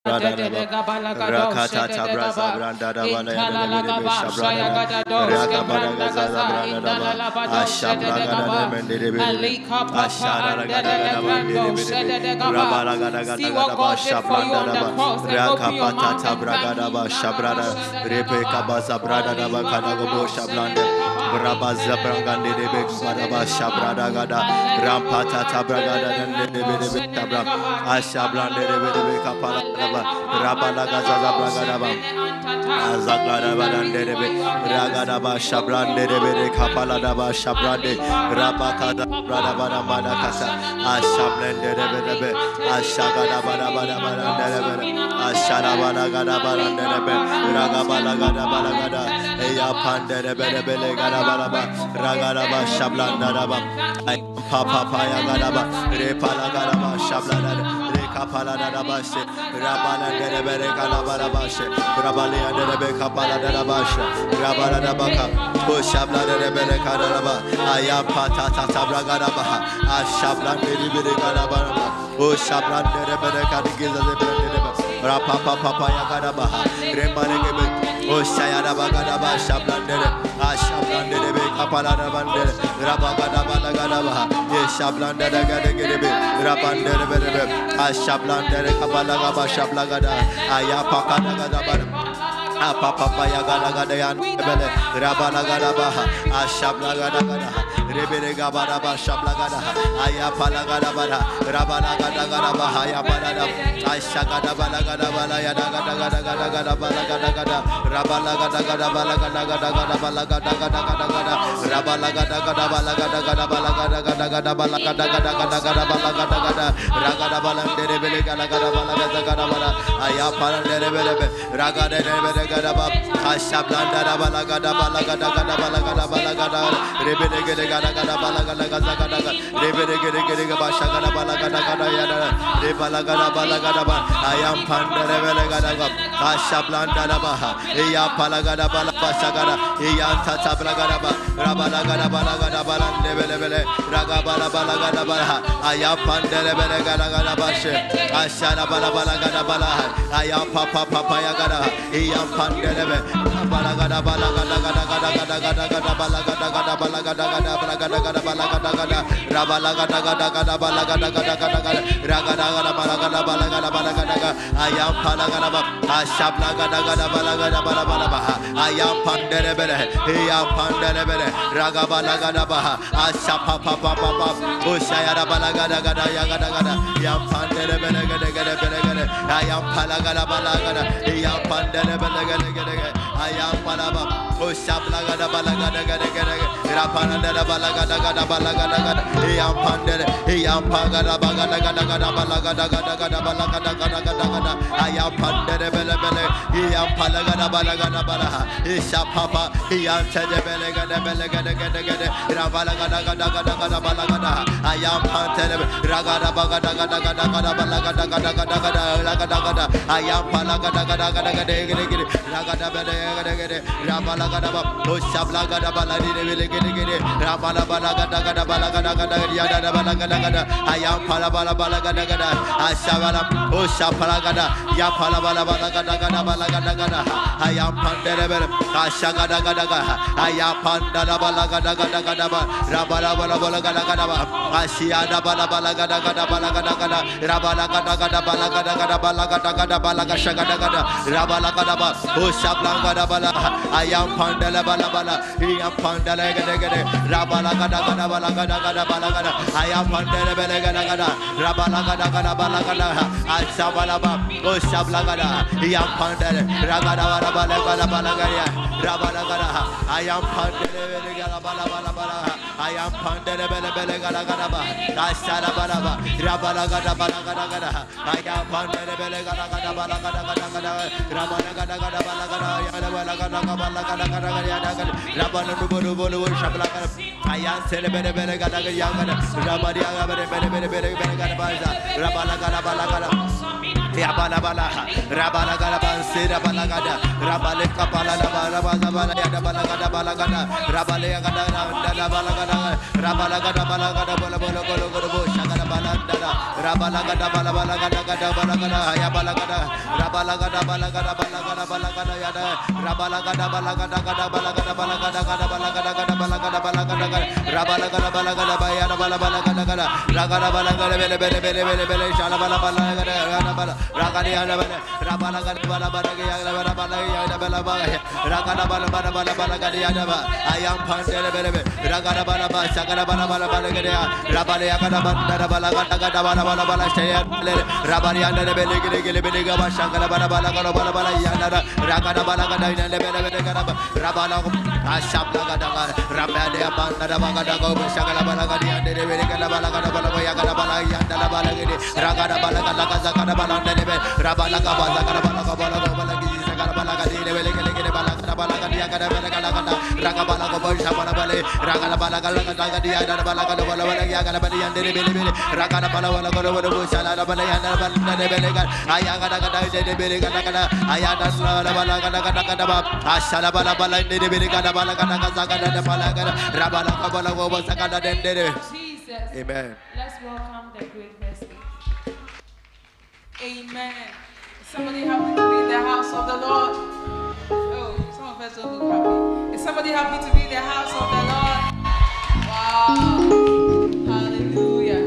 Rakata Tabraza Branda Dabala Yadebe Shabrana Rakabara Gaza Branda Daba Ashabraga Mendebe Ashara Rabala Gada Shabranda Daba Rakapata Tabraga Daba Shabrada Rebecca Baza Brada Daba Kanago Shablande Brabaza Brangande Debe Badaba Shabrada Gada Rampata Tabraga Debe Tabra Ashablande Debe Kapala Rabala Gaza Bragadaba Azaglada Badandebe Ragadaba Shabrande Debe Kapala Daba Shabrande Rabakada Bradabada Madakasa Ashablande Debe Ashagada Badabada Badandebe Asharabada Gada Badandebe Ragabala Gada Balagada Eya Pandebe Gada Balaba Ragadaba Shablanda Daba Papa Paya Gadaba Repala Gadaba Shablada Kapala da bashe, Rabala de Bere Calabarabache, Rabalia de Capala da Basha, Rabala da Baca, Pushabla de Bere Calaba, Ayam Patata Tabragadabaha, Ashabla de Bere Calabaraba, Ushabla de Bere Cadigiza de Bere, Rapapa Papaya Gadabaha, Remanege. Oshayada Bagadaba Shablandere, Ashablandere, Kapalada Bandere, Rabagada Gadabaha, Yeshablandere Gadegebe, Rabandere, Ashablandere, Kabalagaba Shablagada, Ayapakada Gadabara. Papa Yagadayan, Rabalagadabaha, Ashablagadaha, Rebere Gabaraba Shablagadaha, Ayapalagadabara, Rabalagadabaha, Yabalada, Ashagadabalagada, Yadagadagada, Rabalagada Ashablanda Balagada Balagada Balagada Balagada Rebele Gada Balagada Rebele Bashagada Balagada Yada Rebalagada Balagada I am Panda Rebele Gada Ashablanda Baha Eya Palagada Balabashagada Eya Tata Blagada Rabalagada Balagada Balandebele Ragabala Balagada Balaha I am Panda Rebele Gada Bashe Ashana Balagada Balaha I am Papa Yagada Eya Pandelebe Balagada Balagada I am Palaba, Oshablagada Balagada, Rapana Balagada Balagada, Iam Pandere, Iam Pagada Bagada Balagada, I am Pandere Bele, Iam Palagada Balagada Balaha, Isha Papa, Iam Tedebele, Rabalagada Balagada, I am Pantere, Ragada Bagada Balagada, I am Palagada Rabalagada, Oshablagada Baladi, Rabalagada Balagada, I am Palabala Balagada, Ashavala, Oshapalagada, Yapalabala Balagada, I am Pandere, Ashagada, I am Pandala Balagada, Rabala Balagada, Ashiada Balagada, Rabalagada Balagada, Rabalagada, Oshablagada Bala, I am Pandala Balabala, I am Pandala Rabalagada, I am Pandala Balagada, Rabalagada Balagada, Ashabalaba, Oshablagada, I am Pandala, Ragada Balagada, Rabalagada, I am Pandala Balabala, I am Pandala Balagada, Ashara Balaba, Rabalagada Balagada, I am Pandala Balagada, Rabalagada I am celebrated Yabalabala, Rabalagada, Sira Balagada, Rabale Kapala, Rabala, Balagada, Balagada, Rabale Balagada, Rabalagada, Balagada, Balagada, Shagada Balagada, Rabalagada, Balagada, Balagada, Yabalagada, Rabalagada, Balagada, Balagada, Balagada, Yada, Rabalagada, Balagada, Balagada, Balagada, Balagada, Balagada, Balagada, Rabalagada, Balagada, Bayana, Balagada, Ragada, Balagada, Bele, Shalabala, Balagada, Ragadi, Rabala, Balagadi, I am Pandele, Ragada, Balaba, Sagada, Balagada, Rabalia, Balagada, Rabariana, Belega, Shangala, Balagada, Ragada, Balagada, Rabala, Ashabagada, Rabadia, Bandada, Shagala, Balagadi, and the Belega, Balagada, Balagadi, Ragada, Balagada, Balagada, Rabalaka, Amen. Let's welcome the great person. Amen. Somebody happy to be in the house of the Lord? Oh, some of us don't look happy. Is somebody happy to be in the house of the Lord? Wow. Hallelujah.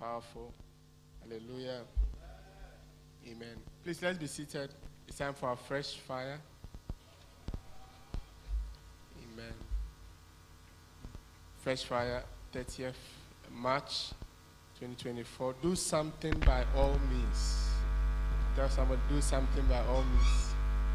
powerful. Hallelujah. Amen. Please, let's be seated. It's time for our fresh fire. Amen. Fresh fire, 30th March 2024. Do something by all means. Tell somebody, do something by all means.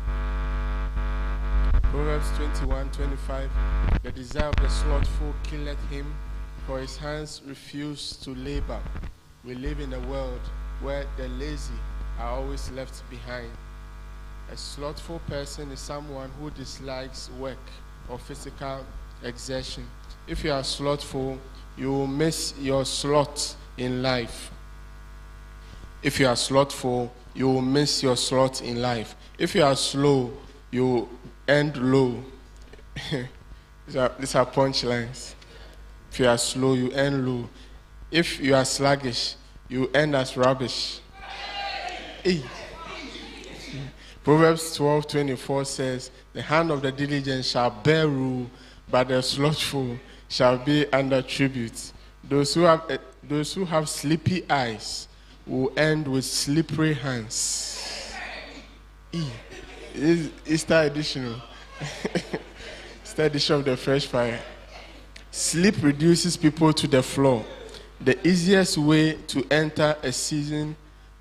Proverbs 21:25. The desire of the slothful killeth him, for his hands refuse to labor. We live in a world where the lazy are always left behind. A slothful person is someone who dislikes work or physical exertion. If you are slothful, you will miss your slot in life. If you are slothful, you will miss your slot in life. If you are slow, you will end low. These are punchlines. If you are slow, you end low. If you are sluggish, you end as rubbish. Hey. Proverbs 12:24 says, the hand of the diligent shall bear rule, but the slothful shall be under tribute. Those who have sleepy eyes will end with slippery hands. It's Easter edition. Easter edition of the fresh fire. Sleep reduces people to the floor. The easiest way to enter a season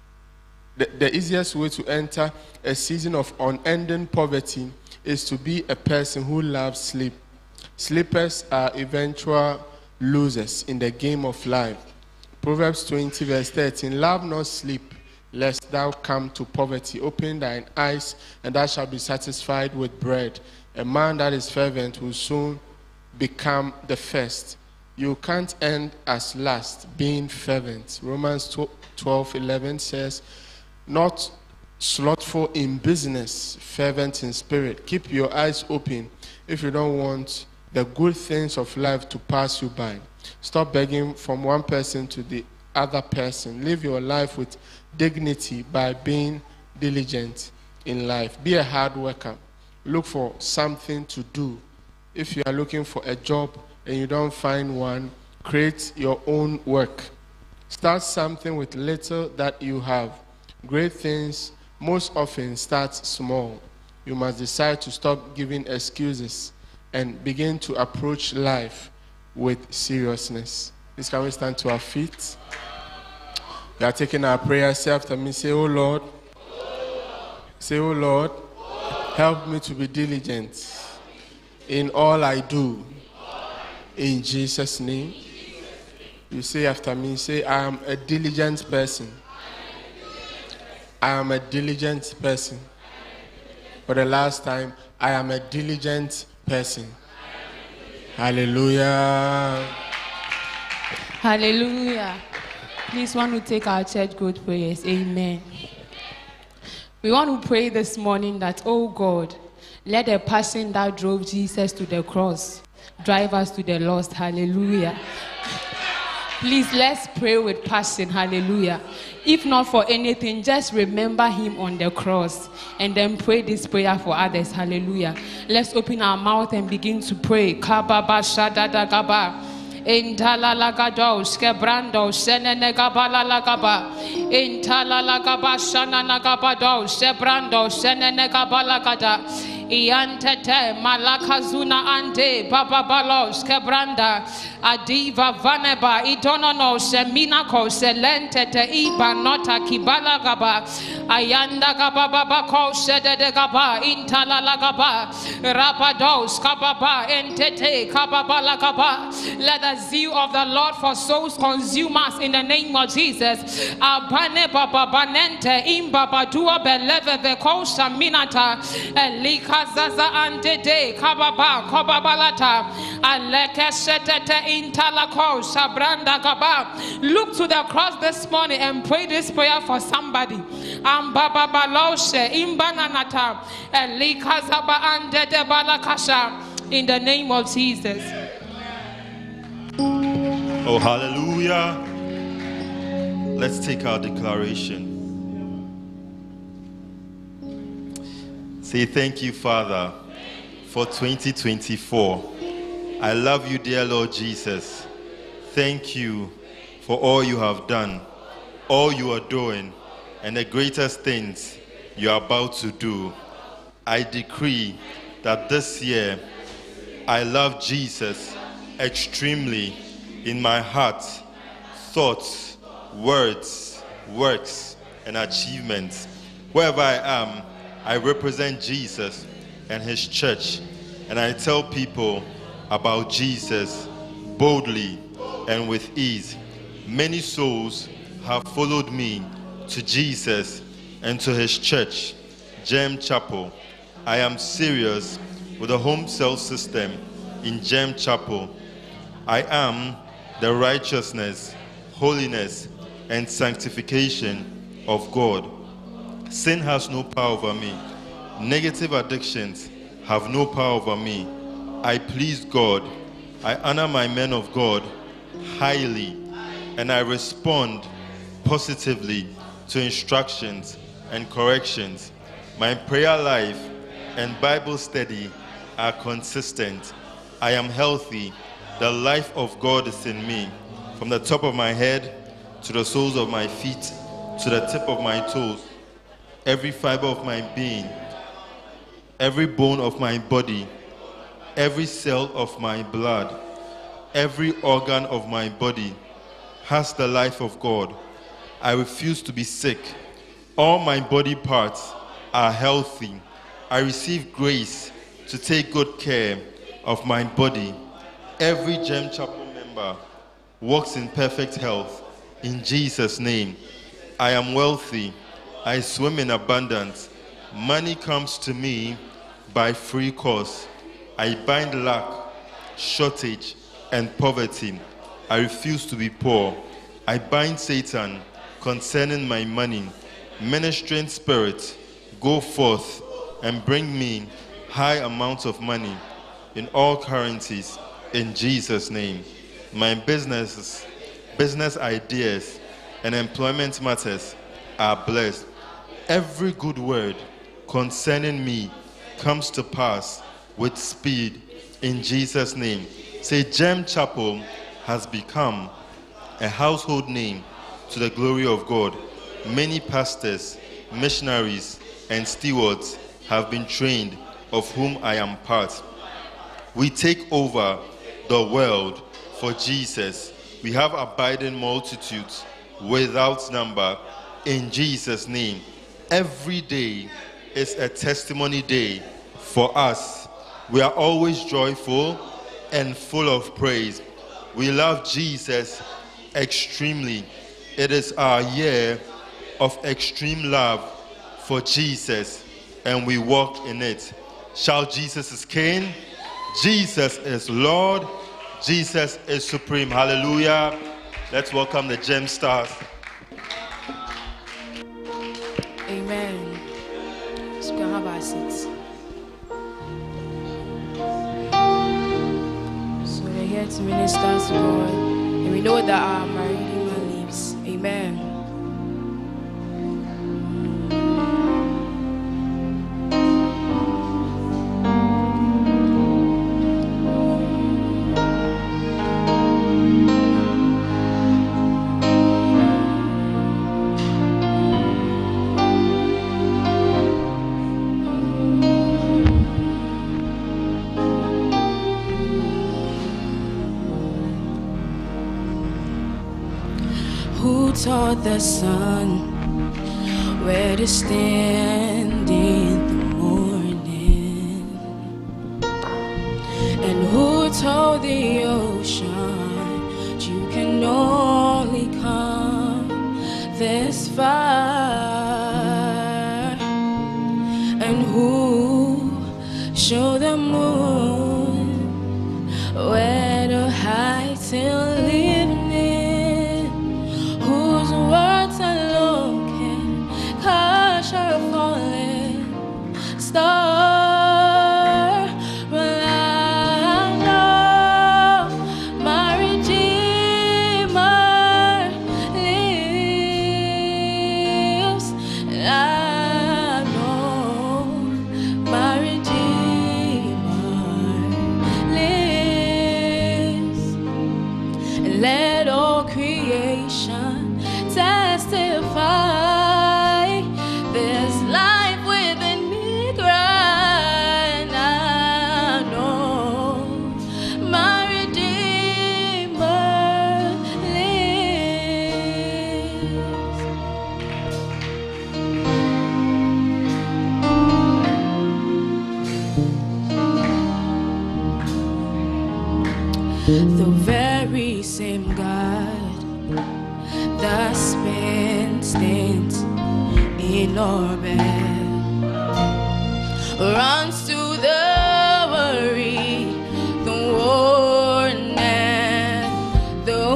of unending poverty is to be a person who loves sleep. Sleepers are eventual losers in the game of life. Proverbs 20:13. Love not sleep, lest thou come to poverty. Open thine eyes, and thou shalt be satisfied with bread. A man that is fervent will soon become the first. You can't end as last being fervent. Romans 12:11 says, not slothful in business, fervent in spirit. Keep your eyes open if you don't want the good things of life to pass you by. Stop begging from one person to the other person. Live your life with dignity by being diligent in life. Be a hard worker. Look for something to do. If you are looking for a job and you don't find one, create your own work. Start something with little that you have. Great things most often start small. You must decide to stop giving excuses and begin to approach life with seriousness. Please, can we stand to our feet? We are taking our prayer. Say after me, say, oh Lord. Say, oh Lord, help me to be diligent in all I do. In Jesus' name. You say after me, say, I am a diligent person. I am a diligent person. For the last time, I am a diligent person. Hallelujah. Hallelujah. Please, want to take our church good prayers. Amen. We want to pray this morning that, oh God, let the passion that drove Jesus to the cross drive us to the lost. Hallelujah. Please, let's pray with passion. Hallelujah. If not for anything, just remember him on the cross and then pray this prayer for others. Hallelujah. Let's open our mouth and begin to pray. Kababa shadada gaba. Intala lagado skebrando senene gabala lagaba. Intala lagaba shanana gabado sebrando senene gabala gada. Iantete malakazuna ante bababalos kebranda adiva vaneba idonono seminako selentete iba nota kibala gaba ayanda gaba babako sedede gaba intala lagaba rabados kababa entete kababala gaba. Let the zeal of the Lord for souls consume us in the name of Jesus. Abane baba banente imba badua beleve veko saminata elika Zaza andede kababa kobabalata aleke setete intalako sabranda gaba. Look to the cross this morning and pray this prayer for somebody. Ambaba baloshe imbananata elika zaba andede balakasha in the name of Jesus. Oh, hallelujah. Let's take our declaration. Say thank you, Father, for 2024. I love you, dear Lord Jesus. Thank you for all you have done, all you are doing, and the greatest things you are about to do. I decree that this year I love Jesus extremely in my heart, thoughts, words, works, and achievements. Wherever I am, I represent Jesus and his church, and I tell people about Jesus boldly and with ease. Many souls have followed me to Jesus and to his church, Gem Chapel. I am serious with the home cell system in Gem Chapel. I am the righteousness, holiness, and sanctification of God. Sin has no power over me. Negative addictions have no power over me. I please God. I honor my men of God highly, and I respond positively to instructions and corrections. My prayer life and Bible study are consistent. I am healthy. The life of God is in me. From the top of my head to the soles of my feet to the tip of my toes, every fiber of my being, every bone of my body, every cell of my blood, every organ of my body has the life of God. I refuse to be sick. All my body parts are healthy. I receive grace to take good care of my body. Every Gem Chapel member walks in perfect health. In Jesus' name, I am wealthy. I swim in abundance. Money comes to me by free course. I bind lack, shortage, and poverty. I refuse to be poor. I bind Satan concerning my money. Ministering spirits, go forth and bring me high amounts of money in all currencies in Jesus' name. My business ideas, and employment matters are blessed. Every good word concerning me comes to pass with speed in Jesus' name. Say, Gem Chapel has become a household name to the glory of God. Many pastors, missionaries, and stewards have been trained, of whom I am part. We take over the world for Jesus. We have abiding multitudes without number in Jesus' name. Every day is a testimony day for us. We are always joyful and full of praise. We love Jesus extremely. It is our year of extreme love for Jesus, and we walk in it. Shout, Jesus is King, Jesus is Lord, Jesus is supreme. Hallelujah. Let's welcome the Gem Stars. Amen. So we can have our seats. So we're here to minister to God, and we know that our Redeemer lives. Amen. Who taught the sun where to stand in the morning? And who told the ocean you can only come this far? And who showed the moon where to hide till evening? Words alone can crush a falling star. But I know my Redeemer lives. been stains in orbit, runs to the worry, the worn and the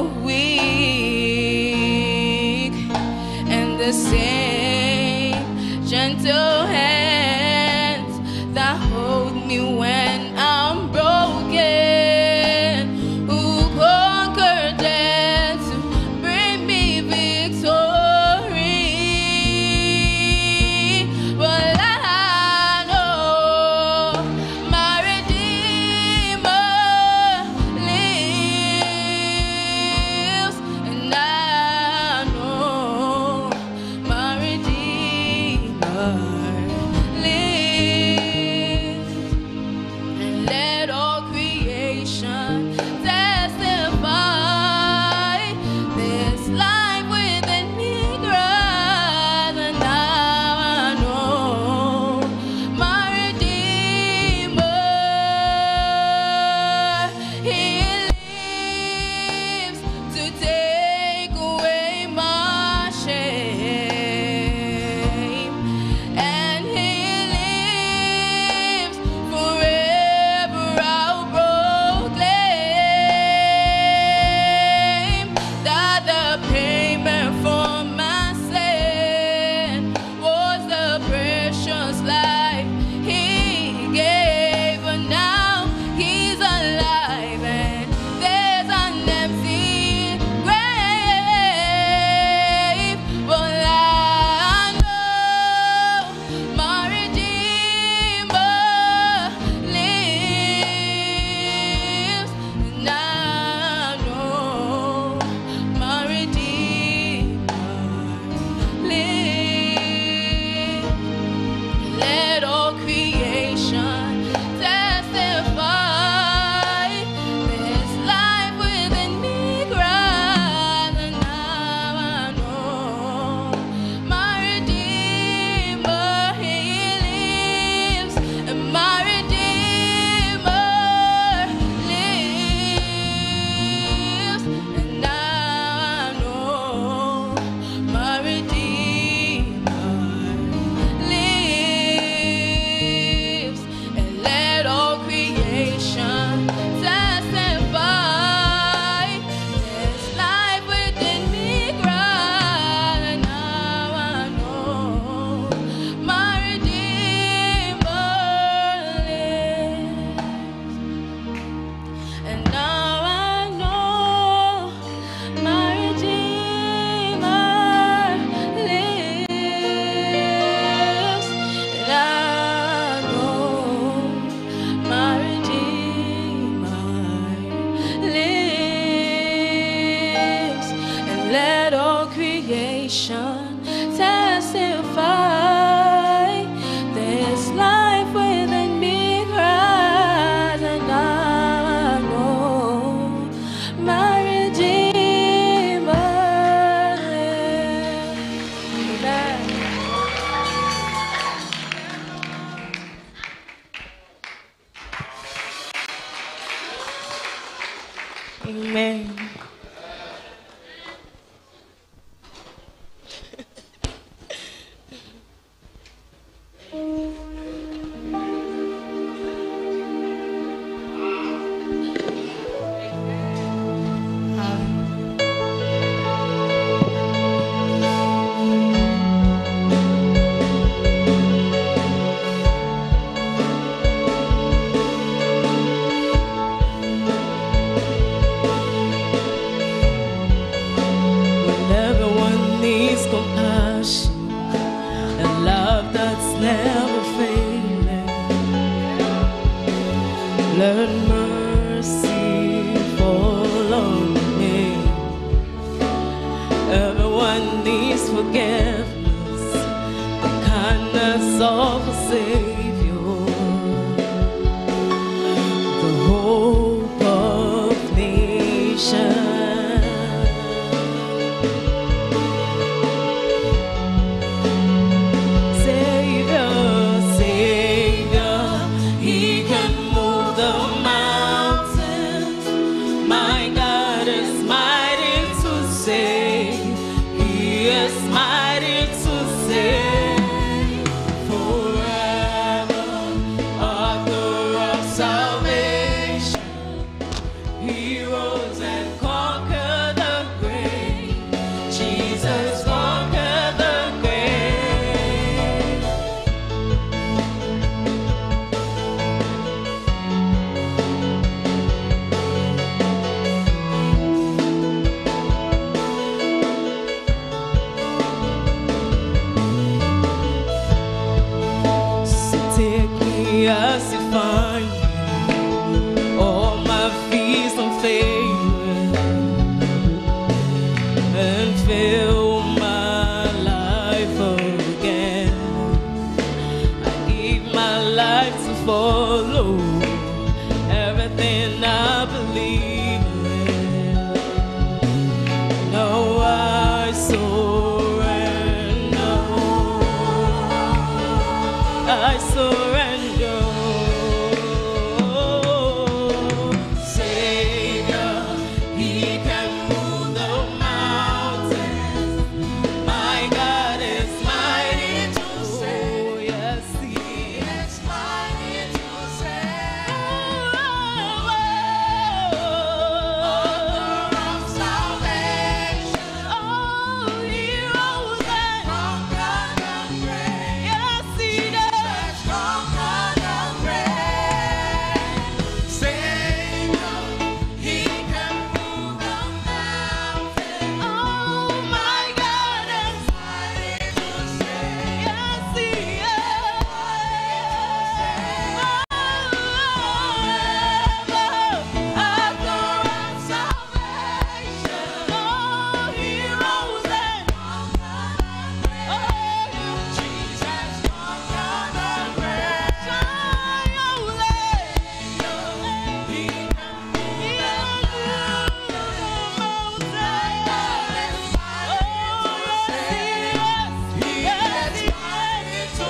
weak, and the same gentle hands that hold me when I'm broken, who conquered death to bring me victory. But I know my Redeemer lives, and I know my Redeemer lives. And let all creation testify this life within me cries, and now I know my Redeemer. He lives to take away my shame, and He lives forever. I'll proclaim that the payment for my sin was the precious life He gave, but now He's alive and there's an empty grave. But I know my Redeemer lives, and I know my Redeemer lives. Let all creation testify this life within me cries, and now I know my Redeemer. He lives, and my Redeemer lives, and now I know my Redeemer lives. And let all creation testify this life within me cries, and now I know my Redeemer lives, and now I know my Redeemer lives, and I know my Redeemer lives. And let all creation testify this life within me cries, and now I know my Redeemer lives. Amen. Amen. When everyone needs compassion, a love that's never failing, let mercy fall on me. Everyone needs forgiveness, the kindness of a Savior, the hope of nations. Savior, Savior, He can move the mountains. My God is mighty to save. He I surrender. Savior, He can move the mountains. My God is mighty to save. Yes, He is mighty to save. Author of salvation. Oh, He rose and conquered the grave. Yes, He does. Conquered the grave. Savior, He can move the mountains. Oh, my God is mighty to save. Yes, He is. Author of salvation. Oh, He rose and conquered the grave. Oh, Jesus conquered the grave. Shine your light. He can move the mountains. He is mighty to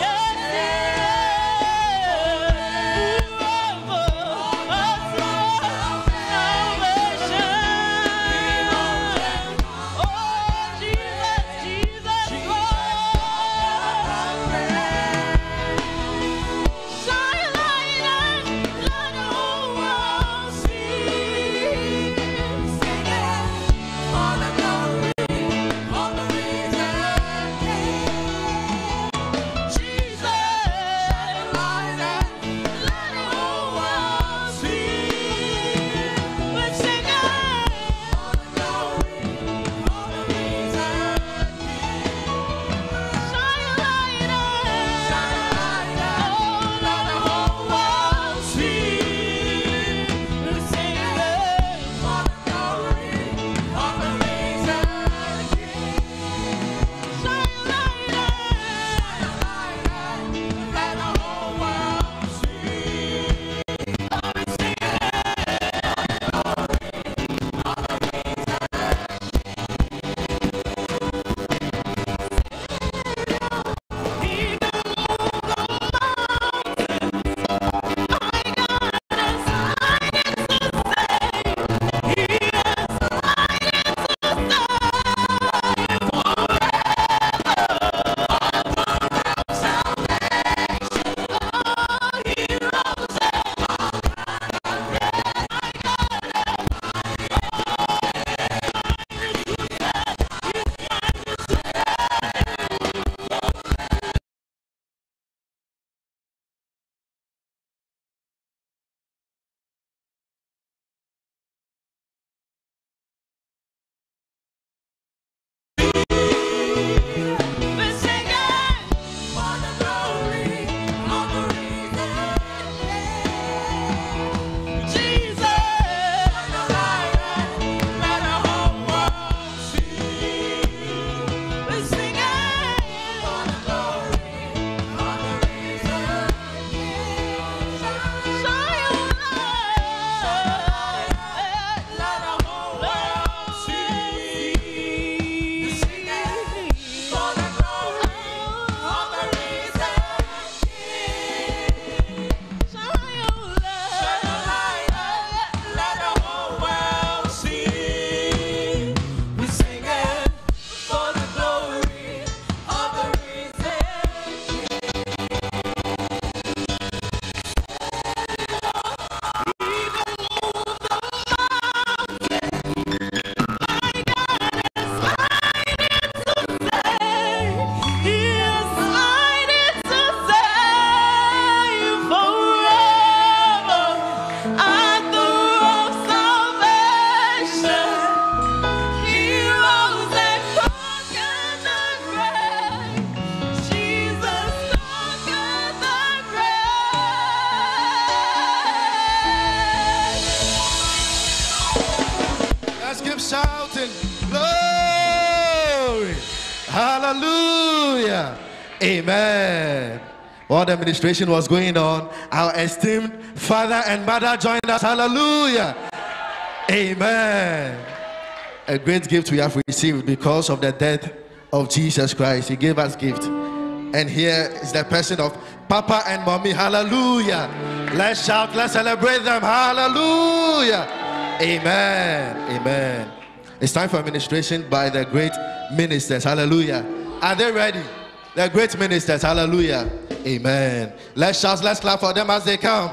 shouting, glory, hallelujah, amen. While the administration was going on, our esteemed father and mother joined us, hallelujah, amen. A great gift we have received because of the death of Jesus Christ. He gave us gift. And here is the person of Papa and Mommy. Hallelujah. Let's shout, let's celebrate them. Hallelujah. Amen. Amen. It's time for administration by the great ministers. Hallelujah. Are they ready? The great ministers. Hallelujah. Amen. Let's shout, let's clap for them as they come.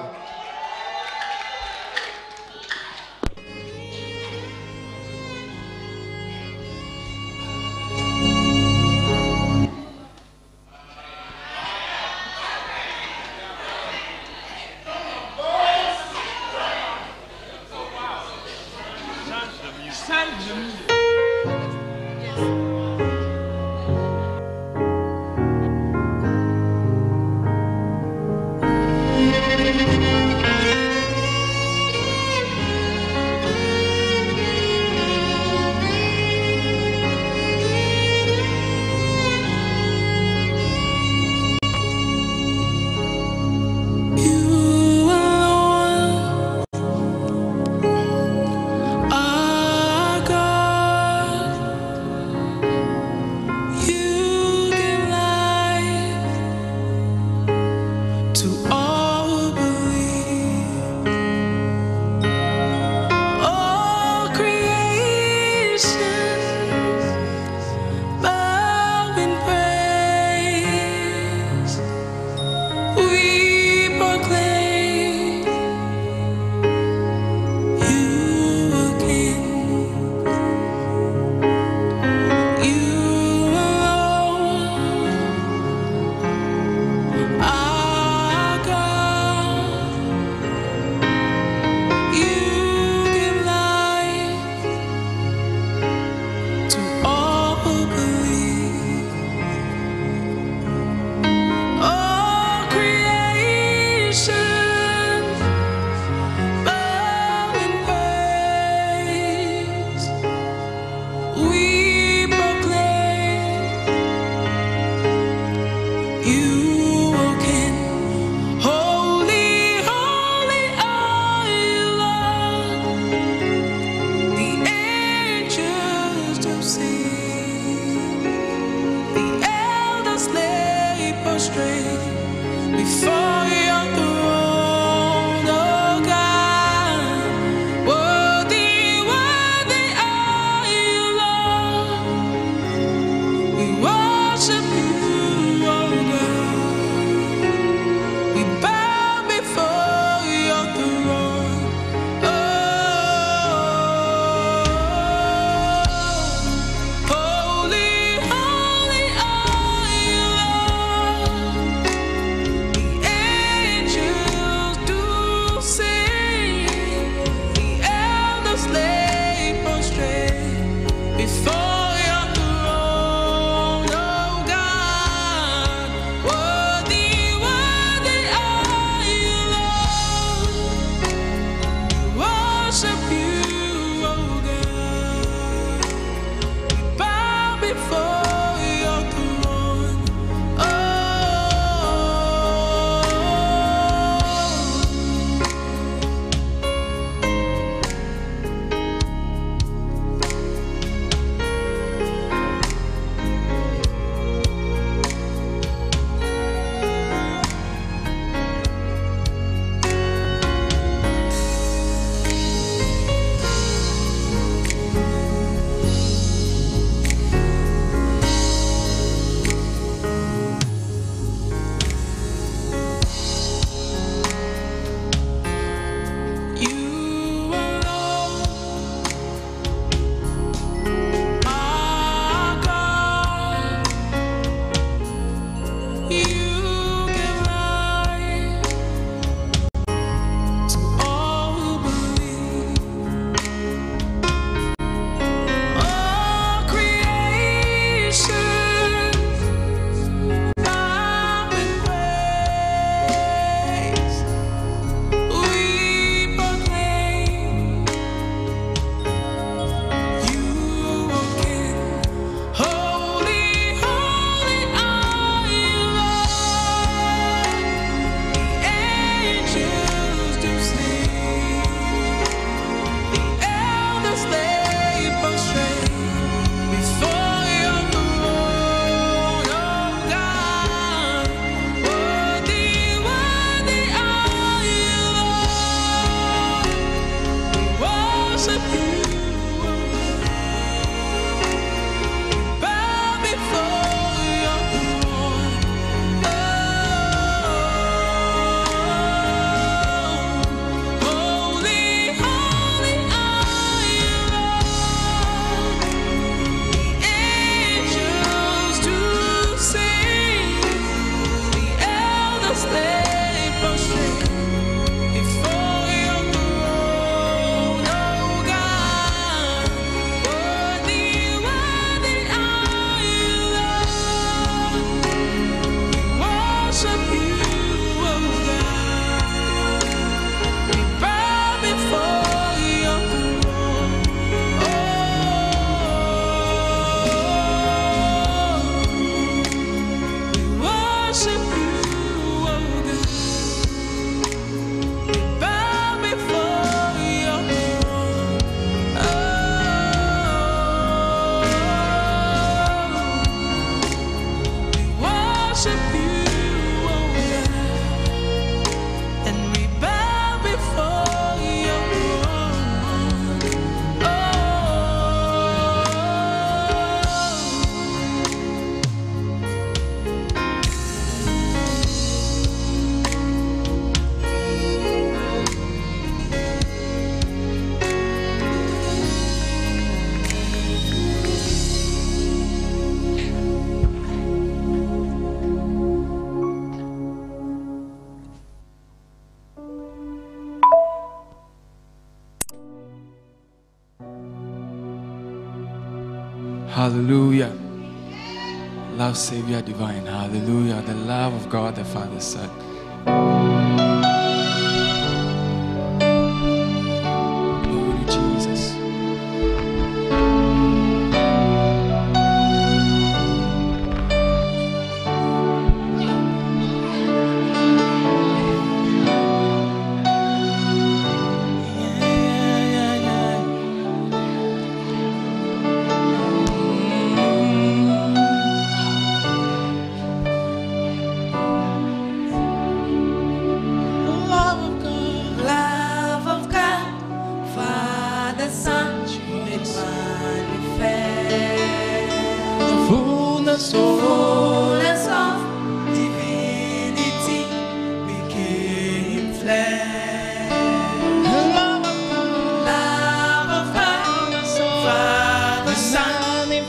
worship you, oh God, and we bow before your throne. Oh. Hallelujah. Love, Savior, divine. Hallelujah. The love of God, the Father, Son. Glory to Jesus. Love of God, Father, Son, made manifest. The fullness of Fullness of divinity became flesh. Love of God, Father, Son, made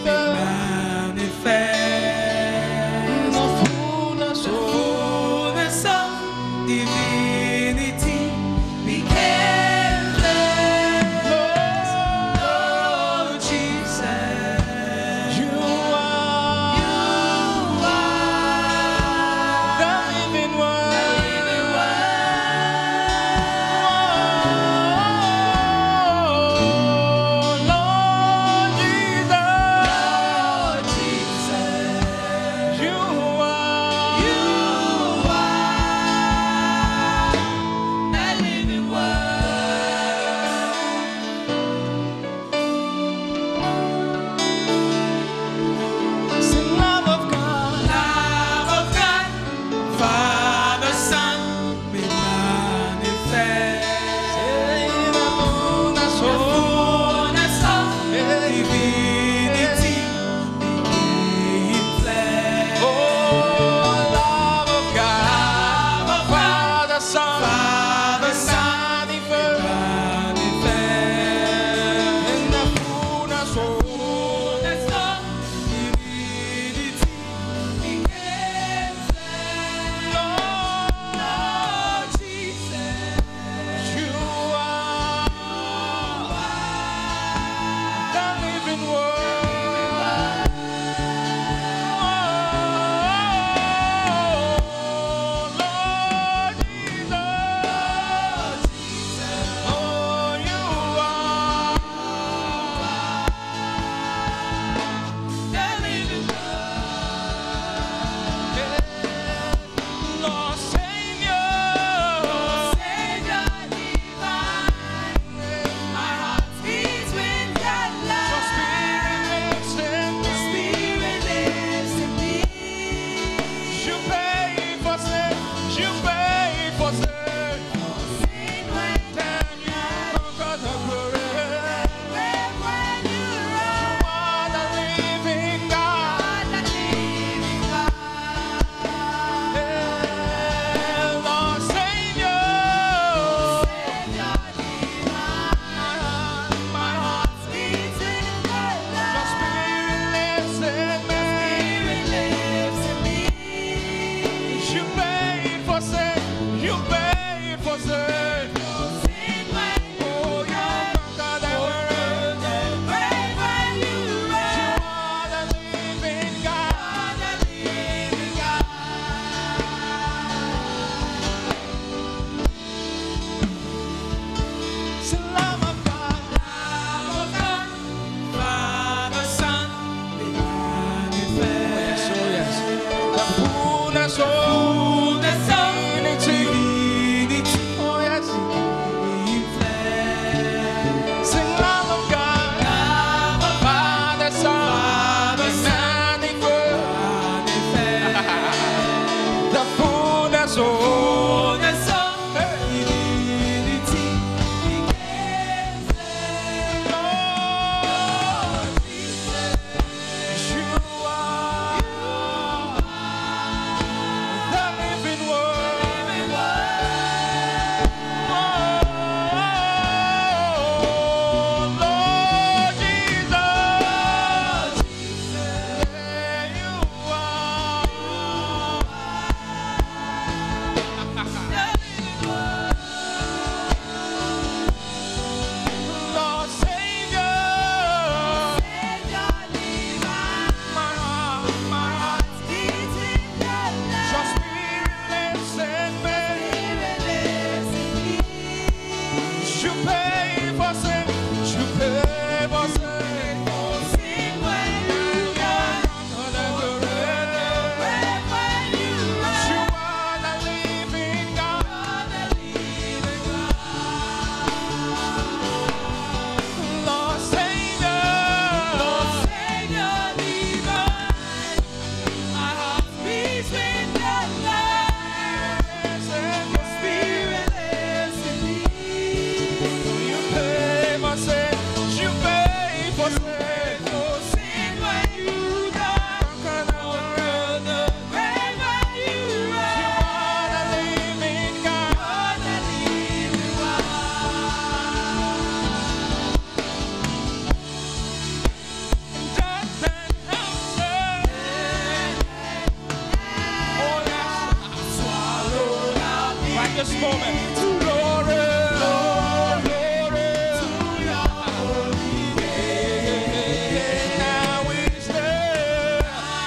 manifest. The fullness of divinity became flesh. Oh, Jesus, you are the living word. Lord Jesus, you are the living word. Sing love of God, Father, Son, made manifest. The fullness of divinity became flesh. Oh, love of God, Father, Son, made manifest. In the fullness of divinity became flesh. Lord Jesus, you are the living word. Lord Jesus, oh, you are the living word. Lord Savior, divine, my heart beats with that love. Your spirit lives in me. You paid for sin, you paid for sin. Sin when then you conquered the glory. When you are the living God, Lord Savior, my heart beats in that love. Your spirit lives in me. You paid for sin, you paid for sin. Oh, you conquered the world. You are the living God. Sing love of God, Father, Son, made manifest. Oh, yes. The fullness of divinity. Oh, yes. this moment. Glory, glory to your holy name. Now we stand.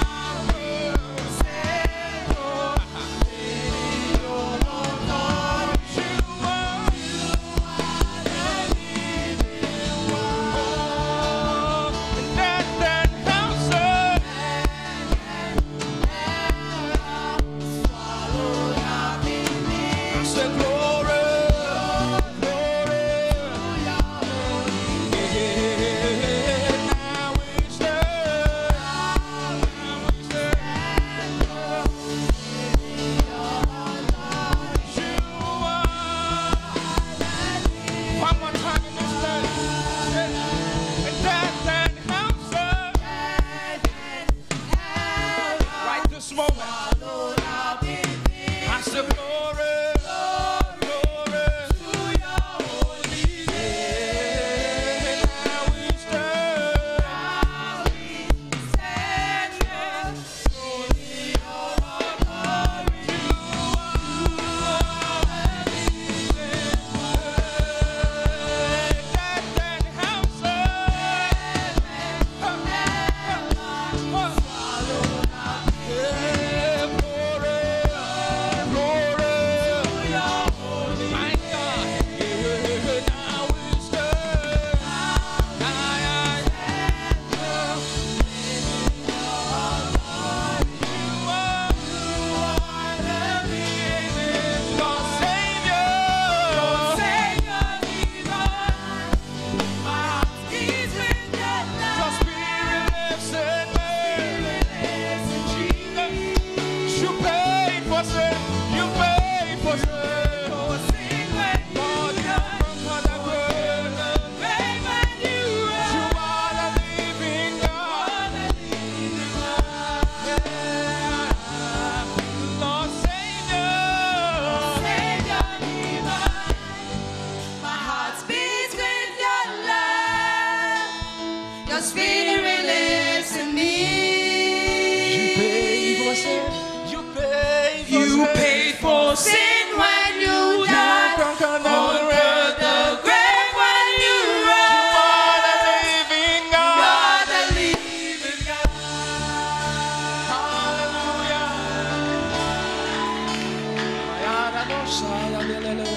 You paid for sin when you died. Conquered the grave when you rose. You are the living God. You're the living God. Hallelujah.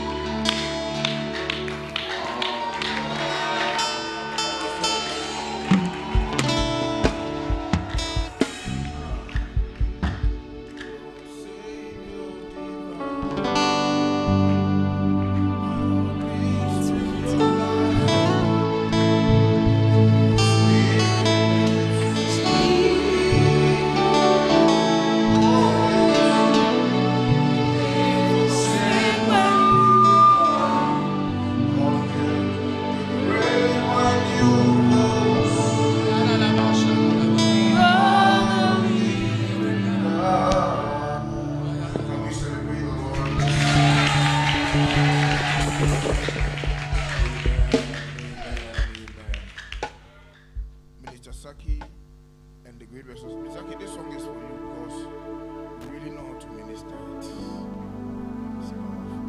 Minister Saki and the great verses. Minister Saki, this song is for you because you really know how to minister it. It's powerful.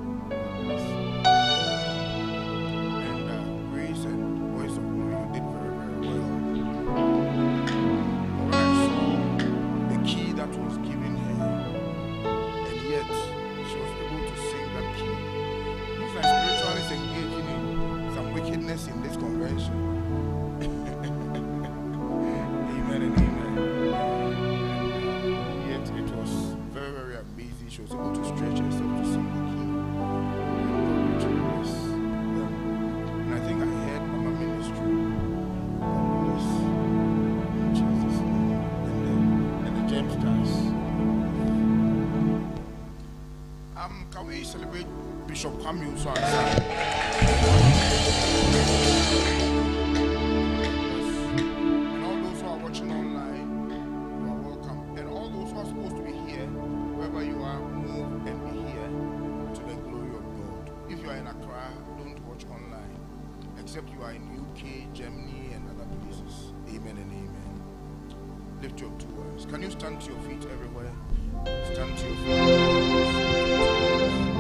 And Grace and Voice of Glory, you did very, very well. But when I saw the key that was given her, and yet she was able to sing that key, it looks like spiritualists engaging in some wickedness in this convention. Amen and amen. And yet it was very, very amazing. She was able to stretch herself to sing the key. And I think I heard Mama Ministry. Yes. In Jesus' name. And the James Stars. Can we celebrate Bishop Camille so and all those who are watching online, you are welcome. And all those who are supposed to be here, wherever you are, move and be here to the glory of God. If you are in Accra, don't watch online, except you are in UK, Germany, and other places. Amen and amen. Lift your two hands. Can you stand to your feet everywhere? Stand to your feet.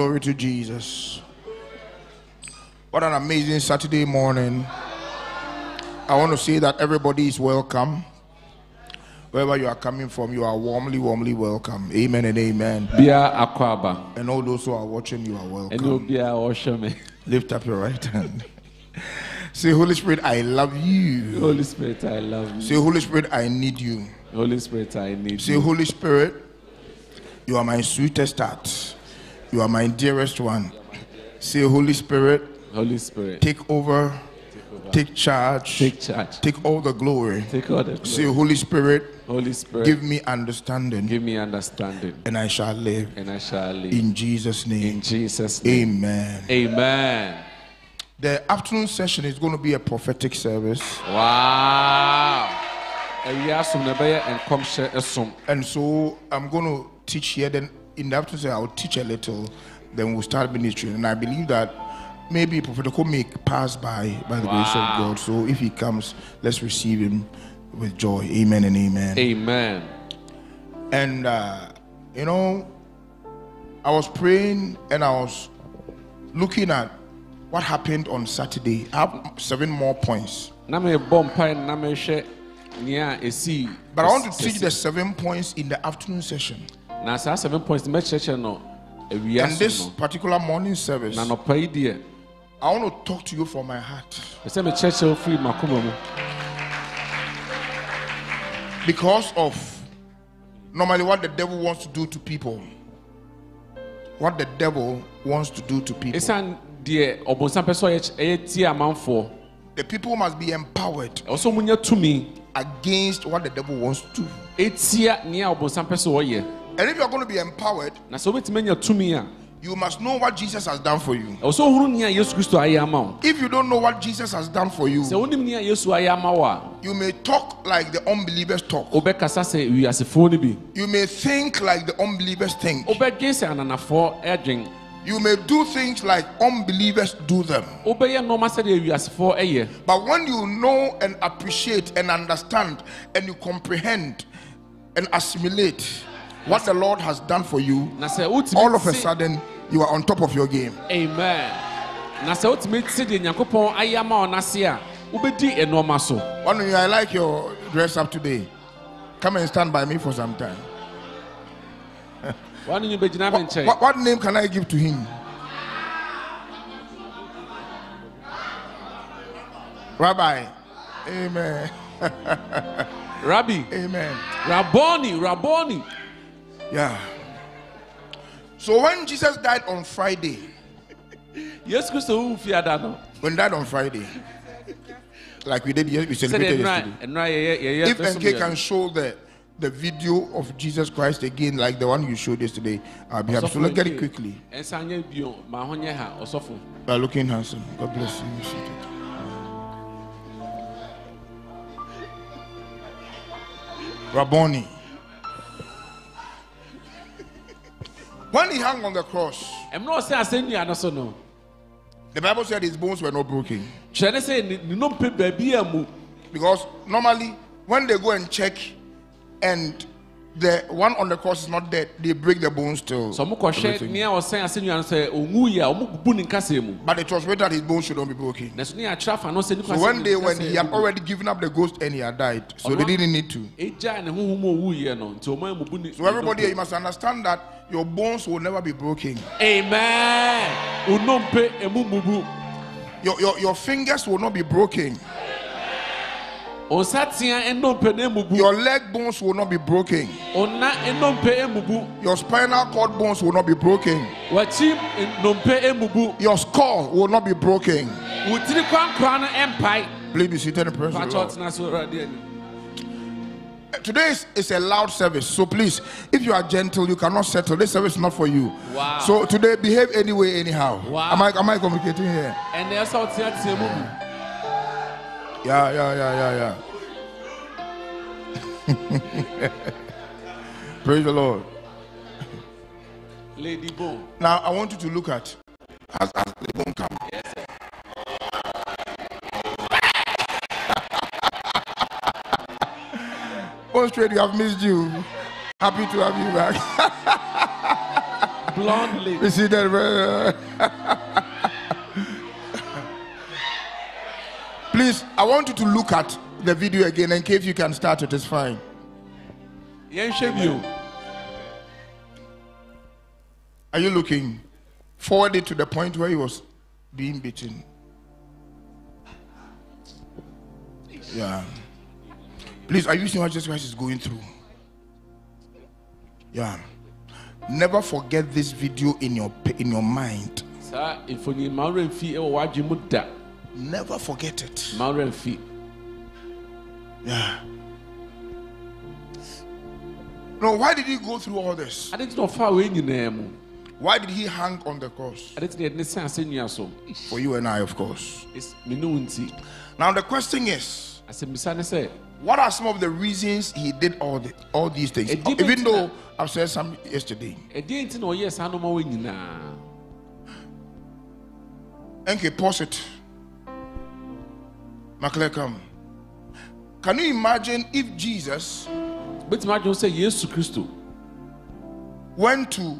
Glory to Jesus. What an amazing Saturday morning. I want to say that everybody is welcome. Wherever you are coming from, you are warmly, warmly welcome. Amen and amen. And all those who are watching, you are welcome. Lift up your right hand. Say, Holy Spirit, I love you. Holy Spirit, I love you. Say, Holy Spirit, I need you. Holy Spirit, I need you. Say, Holy Spirit, you are my sweetest heart. You are my dearest one. Say, Holy Spirit, Holy Spirit, take over, take charge, take all the glory. Take all the glory. Say, Holy Spirit, Holy Spirit, give me understanding. Give me understanding. And I shall live. And I shall live. In Jesus' name. In Jesus' name. Amen. Amen. The afternoon session is going to be a prophetic service. Wow. And so I'm going to teach here. Then in the afternoon, I'll teach a little. Then we'll start ministry. And I believe that maybe Prophet Oko may pass by the grace of God. So if he comes, let's receive him with joy. Amen and amen. Amen. And, you know, I was praying and I was looking at what happened on Saturday. I have 7 more points. But I want to teach the 7 points in the afternoon session. And this particular morning service, I want to talk to you from my heart. Because of normally what the devil wants to do to people. What the devil wants to do to people. The people must be empowered against what the devil wants to do. And if you are going to be empowered, you must know what Jesus has done for you. If you don't know what Jesus has done for you, you may talk like the unbelievers talk. You may think like the unbelievers think. You may do things like unbelievers do them. But when you know and appreciate and understand and you comprehend and assimilate what the Lord has done for you, all of a sudden you are on top of your game. Amen. Why don't you, I like your dress up today. Come and stand by me for some time. What name can I give to him? Rabbi. Amen. Rabbi. Amen. Rabboni. Yeah. So when Jesus died on Friday, when he died on Friday, like we did, we celebrated yesterday. If NK can show the video of Jesus Christ again, like the one you showed yesterday, I'll be happy. So look at it quickly. You are looking handsome. God bless you. Rabboni. When he hung on the cross, the Bible said his bones were not broken. Because normally, when they go and check and the one on the cross is not dead, they break the bones still. But it was written that his bones should not be broken. So when he had already given up the ghost and he had died, so they didn't need to. So everybody, you must understand that your bones will never be broken. Amen. Your fingers will not be broken. Your leg bones will not be broken. Your spinal cord bones will not be broken. Your skull will not be broken. Please be seated and praise the Lord. Today is a loud service, so please, if you are gentle, you cannot settle. This service is not for you. Wow. So today, behave anyway, anyhow. Wow. Am I communicating here? And there's also Yeah. Praise the Lord. Lady Bone. Now I want you to look at as Lady Bone come. Yes, sir. Bone Straight, you have missed you. Happy to have you back. Blonde lady. You see that? Please, I want you to look at the video again in case you can start it. It's fine. Are you looking? Forward it to the point where he was being beaten. Yeah. Please, are you seeing what Jesus Christ is going through? Yeah. Never forget this video in your mind. Never forget it. Yeah. No, why did he go through all this? Why did he hang on the cross? For you and I, of course. Now the question is, what are some of the reasons he did all these things? Even though I've said some yesterday. Okay, pause it. Maklekam. Can you imagine if Jesus went to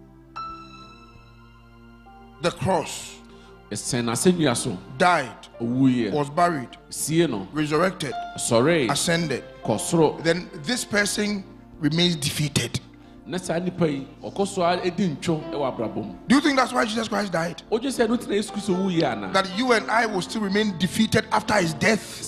the cross, died, was buried, resurrected, ascended, then this person remains defeated? Do you think that's why Jesus Christ died? That you and I will still remain defeated after his death?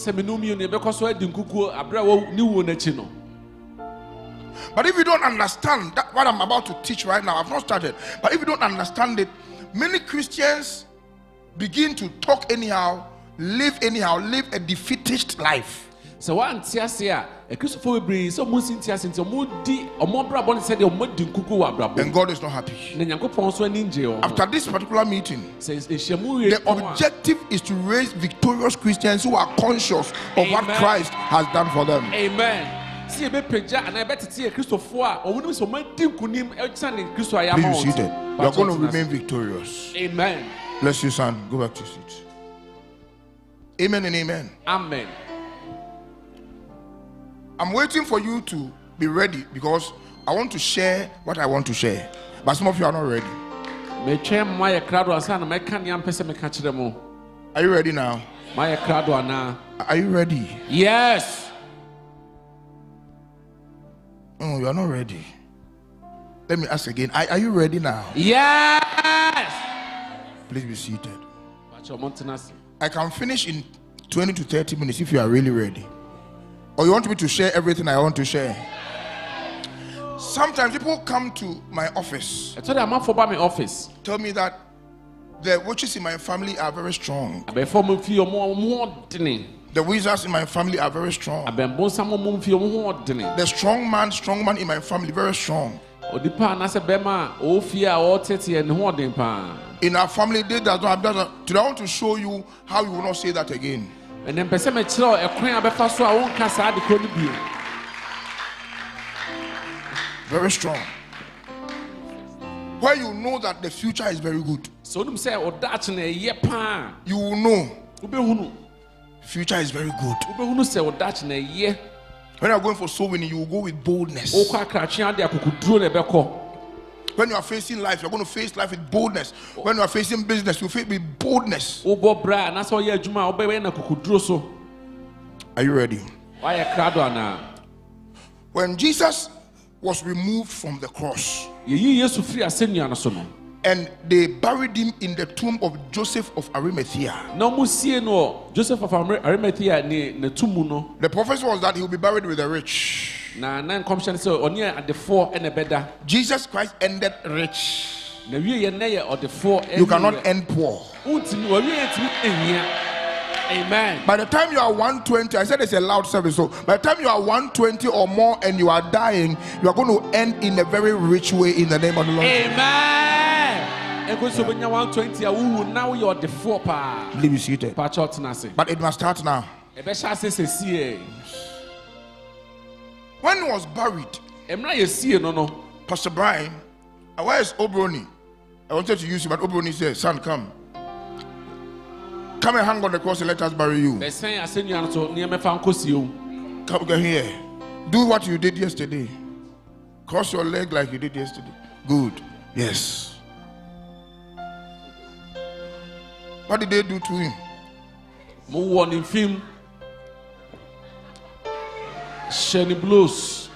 But if you don't understand that, what I'm about to teach right now, I've not started, but if you don't understand it, many Christians begin to talk anyhow, live a defeatist life. So one tiasia, a Christopher Bree, so Musin Tias into Moody or more Brabon said, "Your Mudin Cuckoo Abrab." And God is not happy. After this particular meeting, says the objective is to raise victorious Christians who are conscious of what Christ has done for them. Amen. See a bit preacher, and I bet to see a Christopher or when we so much Kunim outstanding Christo. I am seated. You are going to remain victorious. Amen. Bless you, son. Go back to your seat. Amen and amen. Amen. I'm waiting for you to be ready because I want to share what I want to share. But some of you are not ready. Are you ready now? Are you ready? Yes. Oh, you are not ready. Let me ask again. Are you ready now? Yes. Please be seated. I can finish in 20 to 30 minutes if you are really ready. Or you want me to share everything I want to share? Sometimes people come to my office. I told them I'm for my office. Tell me that the witches in my family are very strong. The wizards in my family are very strong. The strong man in my family very strong. In our family, they does not have that. Today I want to show you how you will not say that again. And then person me chiro e kwan abefa so a won kasa de kro no bio. Very strong. Where you know that the future is very good. So dum say odaach na ye pa. You will know. Ubehunu. Future is very good. Ubehunu say odaach na ye. When you are going for so winning, you will go with boldness. When you are facing life, you are going to face life with boldness. When you are facing business, you face with boldness. Are you ready? When Jesus was removed from the cross and they buried him in the tomb of Joseph of Arimathea, the prophecy was that he will be buried with the rich. Jesus Christ ended rich. You cannot end poor. Amen. By the time you are 120, I said it's a loud service, so by the time you are 120 or more and you are dying, you are going to end in a very rich way in the name of the Lord. Amen. Now you are the four. Leave you seated. But it must start now. When he was buried, Pastor Brian, where is Obroni? I wanted to use him, but Obroni said, "Son, come. Come and hang on the cross and let us bury you. Come get here. Do what you did yesterday. Cross your leg like you did yesterday. Good. Yes. What did they do to him? Mo won in film. Shani Blues.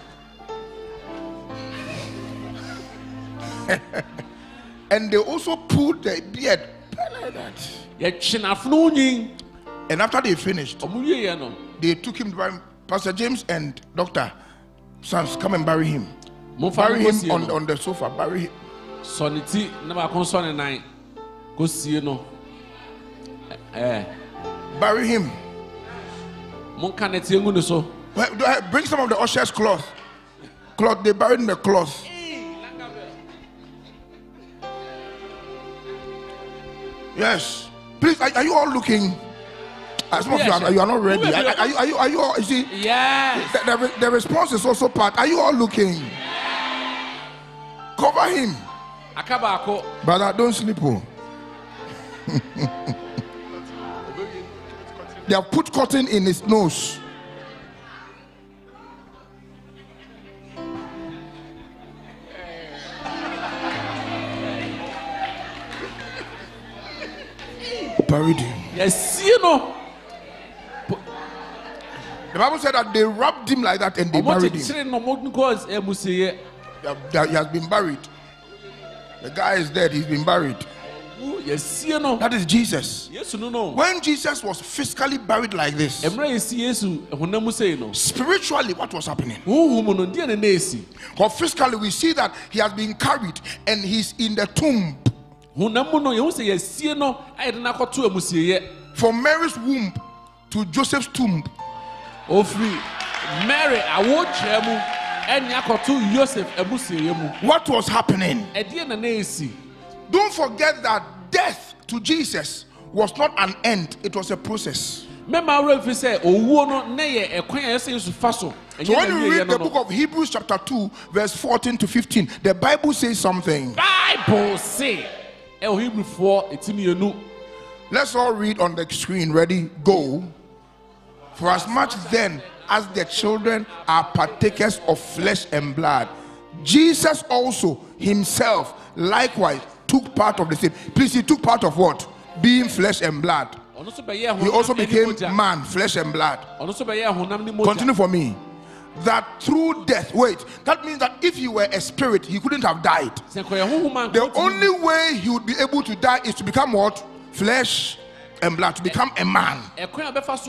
And they also pulled the beard like that. And after they finished, they took him to bury Pastor James and Dr. Sams. Come and bury him. Bury him on the sofa. Bury him. Sonity never concern nine. Go see you know. Bury him. Bring some of the usher's cloth. They buried in the cloth. Yes. Please, are you all looking? Some of you are not ready. Are you all? You see? Yes. The response is also part. Are you all looking? Cover him. Brother, don't sleep. Oh. They have put cotton in his nose. Buried him. Yes, you know. The Bible said that they wrapped him like that and they buried him. He has been buried. The guy is dead. He's been buried. Yes, you know. That is Jesus. Yes, no. When Jesus was physically buried like this, spiritually, what was happening? Because physically, we see that he has been carried and he's in the tomb. From Mary's womb to Joseph's tomb. What was happening? Don't forget that death to Jesus was not an end, it was a process. So when you read the book of Hebrews chapter 2 verse 14 to 15, the Bible says something. Let's all read on the screen. Ready? Go. For as much then as the children are partakers of flesh and blood, Jesus also himself likewise took part of the same. Please, he took part of what? Being flesh and blood. He also became man, flesh and blood. Continue for me. That through death, wait, that means that if he were a spirit, he couldn't have died. The only way he would be able to die is to become what? Flesh and blood, to become a man. Because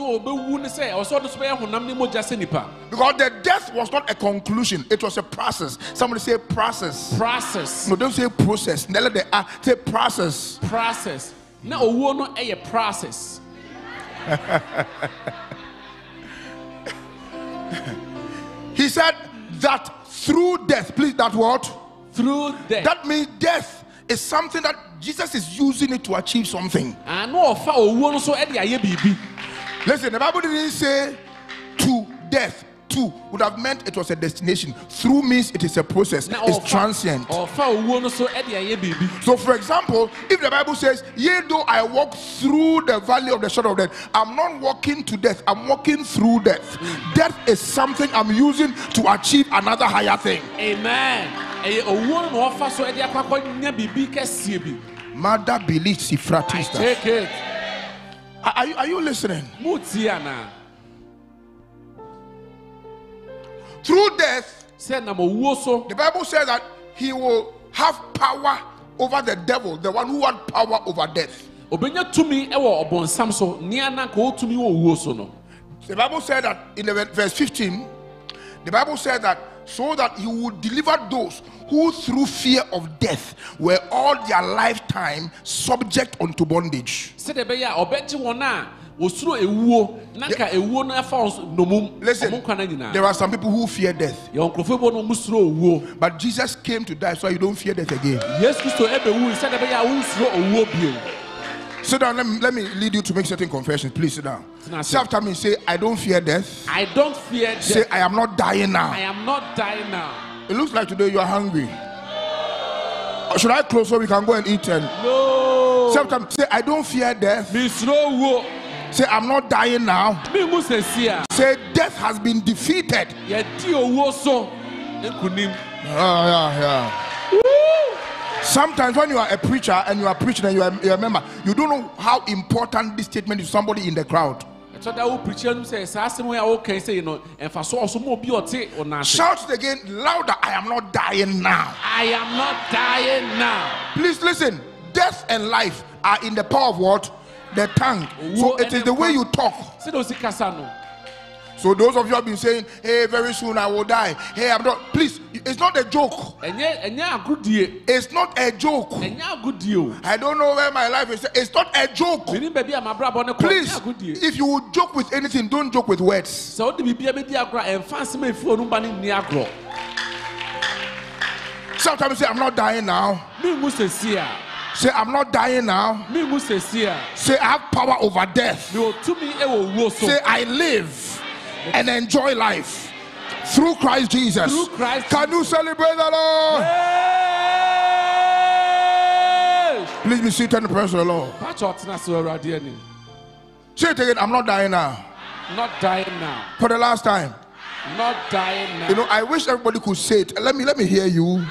the death was not a conclusion, it was a process. Somebody say process. Process. No, don't say process. Say process. Process. No, a process. He said that through death, please, that word? Through death. That means death is something that Jesus is using it to achieve something. Listen, the Bible didn't say to death. To would have meant it was a destination. Through means it is a process. It's transient. So for example, if the Bible says, yea though I walk through the valley of the shadow of death, I'm not walking to death, I'm walking through death. Death is something I'm using to achieve another higher thing. Amen. Mother believes Sifratista. Take it. Are you listening? Through death, the Bible says that he will have power over the devil, the one who had power over death. The Bible said that in the verse 15, the Bible said that so that he would deliver those who through fear of death were all their lifetime subject unto bondage. Listen, there are some people who fear death, but Jesus came to die so you don't fear death again. Sit down, let me lead you to make certain confessions. Please sit down. Say after me, say, I don't fear death. I don't fear death. Say, I am not dying now. I am not dying now. It looks like today you are hungry. Or should I close so we can go and eat? And no. Say, I don't fear death. Say, I'm not dying now. Say, death has been defeated. Sometimes when you are a preacher and you are preaching and you are a member, you don't know how important this statement is to somebody in the crowd. So that will preach him say, okay, say, you know, and for so more beauty or not. Shout it again louder. I am not dying now. I am not dying now. Please listen. Death and life are in the power of what? The tongue. So it is the way you talk. So those of you have been saying, hey, very soon I will die. Hey, I'm not. Please, it's not a joke. It's not a joke. I don't know where my life is. It's not a joke. Please, if you would joke with anything, don't joke with words. Sometimes say, I'm not dying now. Say, I'm not dying now. Say, I have power over death. Say, I live and enjoy life through Christ Jesus. Can you celebrate the Lord? Please be seated in the presence of the Lord. Say it again. I'm not dying now. Not dying now. For the last time. Not dying now. You know, I wish everybody could say it. Let me hear you.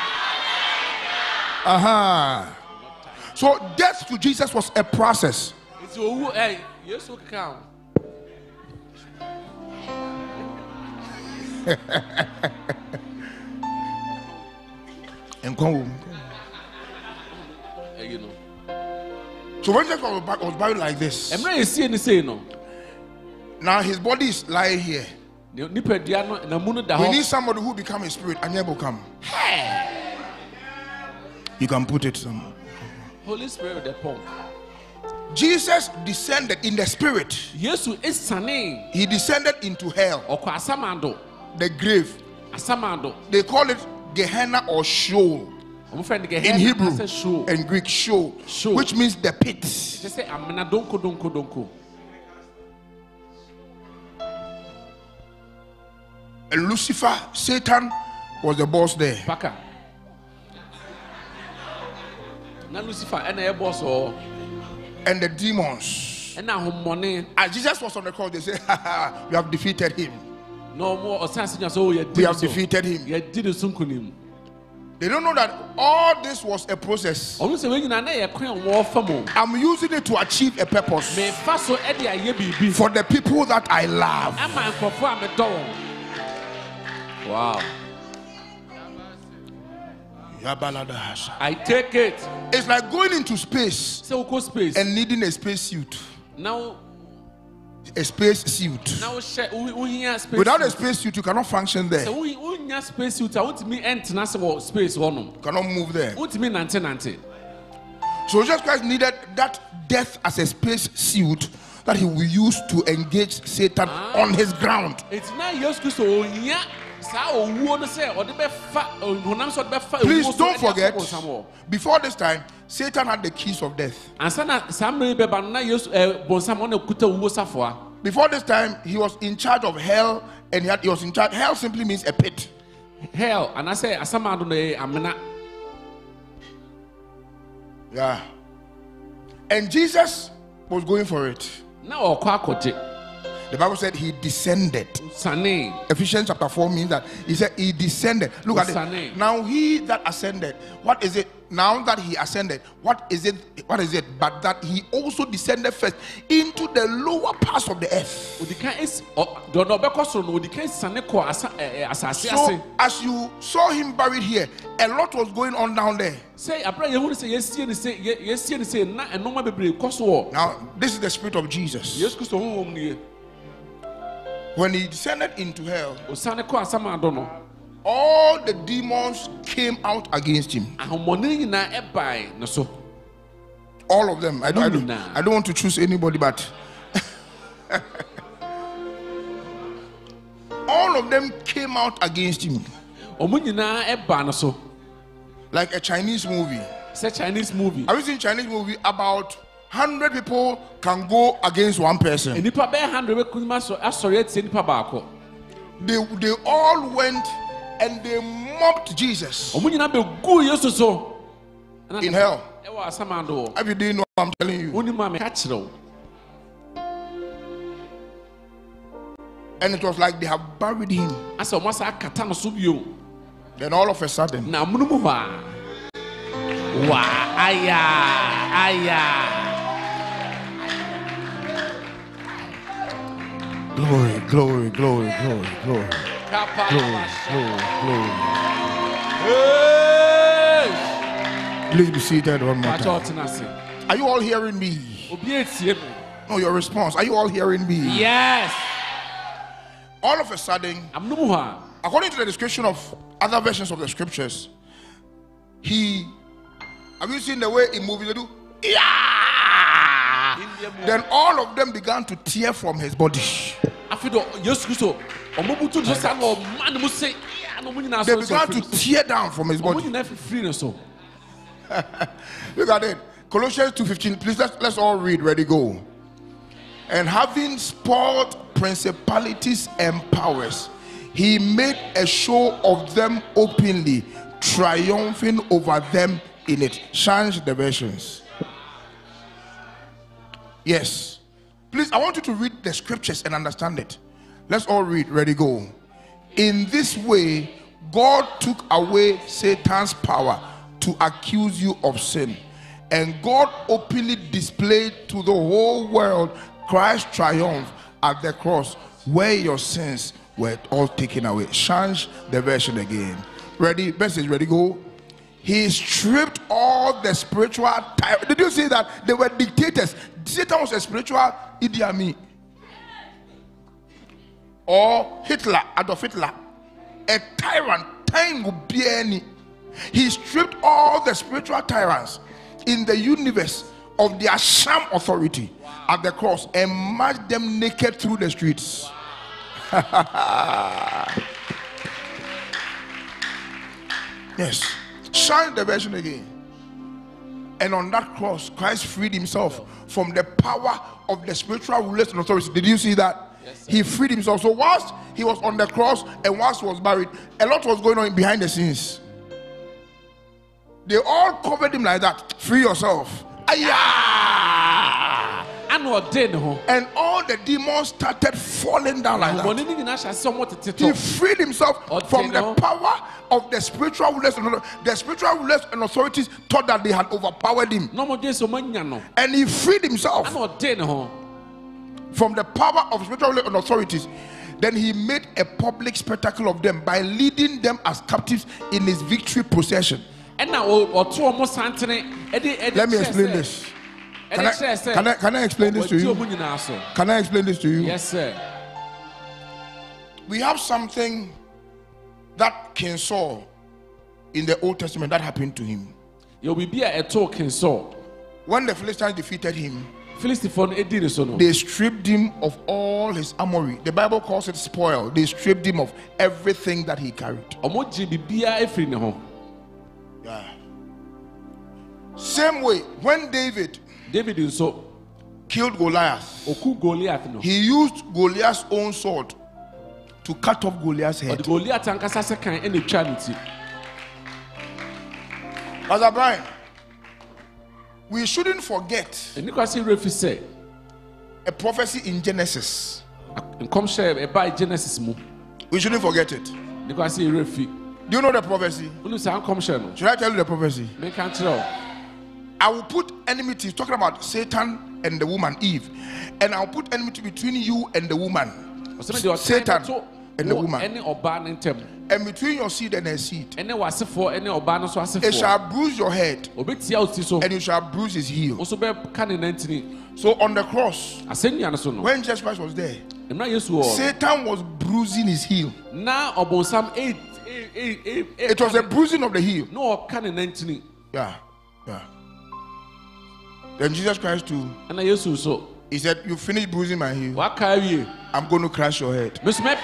So death to Jesus was a process. And come. So when Jesus was buried like this, now his body is lying here. We need somebody who become a spirit and never come. You can put it somewhere. Holy Spirit, the pump. Jesus descended in the spirit. He descended into hell. The grave. They call it Gehenna or Sheol. In Hebrew and Greek, Sheol, which means the pit. And Lucifer, Satan, was the boss there. And the demons. As Jesus was on the cross, they say, we have defeated him. We have defeated him. They don't know that all this was a process. I'm using it to achieve a purpose for the people that I love. Wow. I take it. It's like going into space and needing a space suit. Now, a space suit. Without a space suit, you cannot function there. You cannot move there. So Jesus Christ needed that death as a space suit that he will use to engage Satan on his ground. Please don't forget, before this time, Satan had the keys of death. Before this time, he was in charge of hell, and he was in charge. Hell simply means a pit. Hell, and I say, yeah. And Jesus was going for it. Now, the Bible said he descended. Ephesians chapter 4 means that he said he descended. Look at it. Now he that ascended, what is it? Now that he ascended, what is it? What is it? But that he also descended first into the lower parts of the earth. So as you saw him buried here, a lot was going on down there. Now this is the spirit of Jesus. When he descended into hell, all the demons came out against him. All of them. I don't want to choose anybody, but all of them came out against him. Like a Chinese movie. Have you seen Chinese movie about 100 people can go against one person? They all went and they mocked Jesus in hell. Every day, know I'm telling you. And it was like they have buried him. Then all of a sudden, Wow, aya. Glory, glory, glory, glory, glory. Glory, glory, glory. Please be seated one more time. Are you all hearing me? No, your response. Are you all hearing me? Yes. All of a sudden, according to the description of other versions of the scriptures, have you seen the way he moves? They do, yeah! Then all of them began to tear from his body. They began to tear down from his body. Look at it. Colossians 2:15. Please let's all read. Ready, go. And having spoiled principalities and powers, he made a show of them openly, triumphing over them in it. Change the versions. Yes. Please, I want you to read the scriptures and understand it. Let's all read. Ready, go. In this way, God took away Satan's power to accuse you of sin, and God openly displayed to the whole world Christ's triumph at the cross, where your sins were all taken away. Change the version again. Ready? Message, ready, go. He stripped all the spiritual tyrants. Did you see that? They were dictators. Satan was a spiritual Idi Amin. Or Hitler, Adolf Hitler. A tyrant. He stripped all the spiritual tyrants in the universe of their sham authority at the cross and marched them naked through the streets. Yes. Shine the version again. And on that cross, Christ freed himself from the power of the spiritual rulers and authorities. Did you see that? Yes, he freed himself. So whilst he was on the cross and whilst he was buried, a lot was going on behind the scenes. They all covered him like that. Free yourself. Ayah! And all the demons started falling down like that. He freed himself from the power of the spiritual rulers. The spiritual rulers and authorities thought that they had overpowered him. And he freed himself from the power of spiritual rulers and authorities. Then he made a public spectacle of them by leading them as captives in his victory procession. Let me explain this. Can I explain this to you? Can I explain this to you? Yes, sir. We have something that King Saul in the Old Testament that happened to him. When the Philistines defeated him, they stripped him of all his armory. The Bible calls it spoil. They stripped him of everything that he carried. Yeah. Same way, when David killed Goliath, he used Goliath's own sword to cut off Goliath's head. Pastor Brian, we shouldn't forget a prophecy in Genesis. We shouldn't forget it. Do you know the prophecy? Should I tell you the prophecy? I will put enmity, talking about Satan and the woman Eve, and I'll put enmity between you and the woman, Satan and the woman, and between your seed and her seed. It shall bruise your head, and you shall bruise his heel. So on the cross, when Jesus Christ was there, Satan was bruising his heel. It was a bruising of the heel. Yeah, yeah. Then Jesus Christ too, he said, you finish bruising my heel, I'm going to crush your head.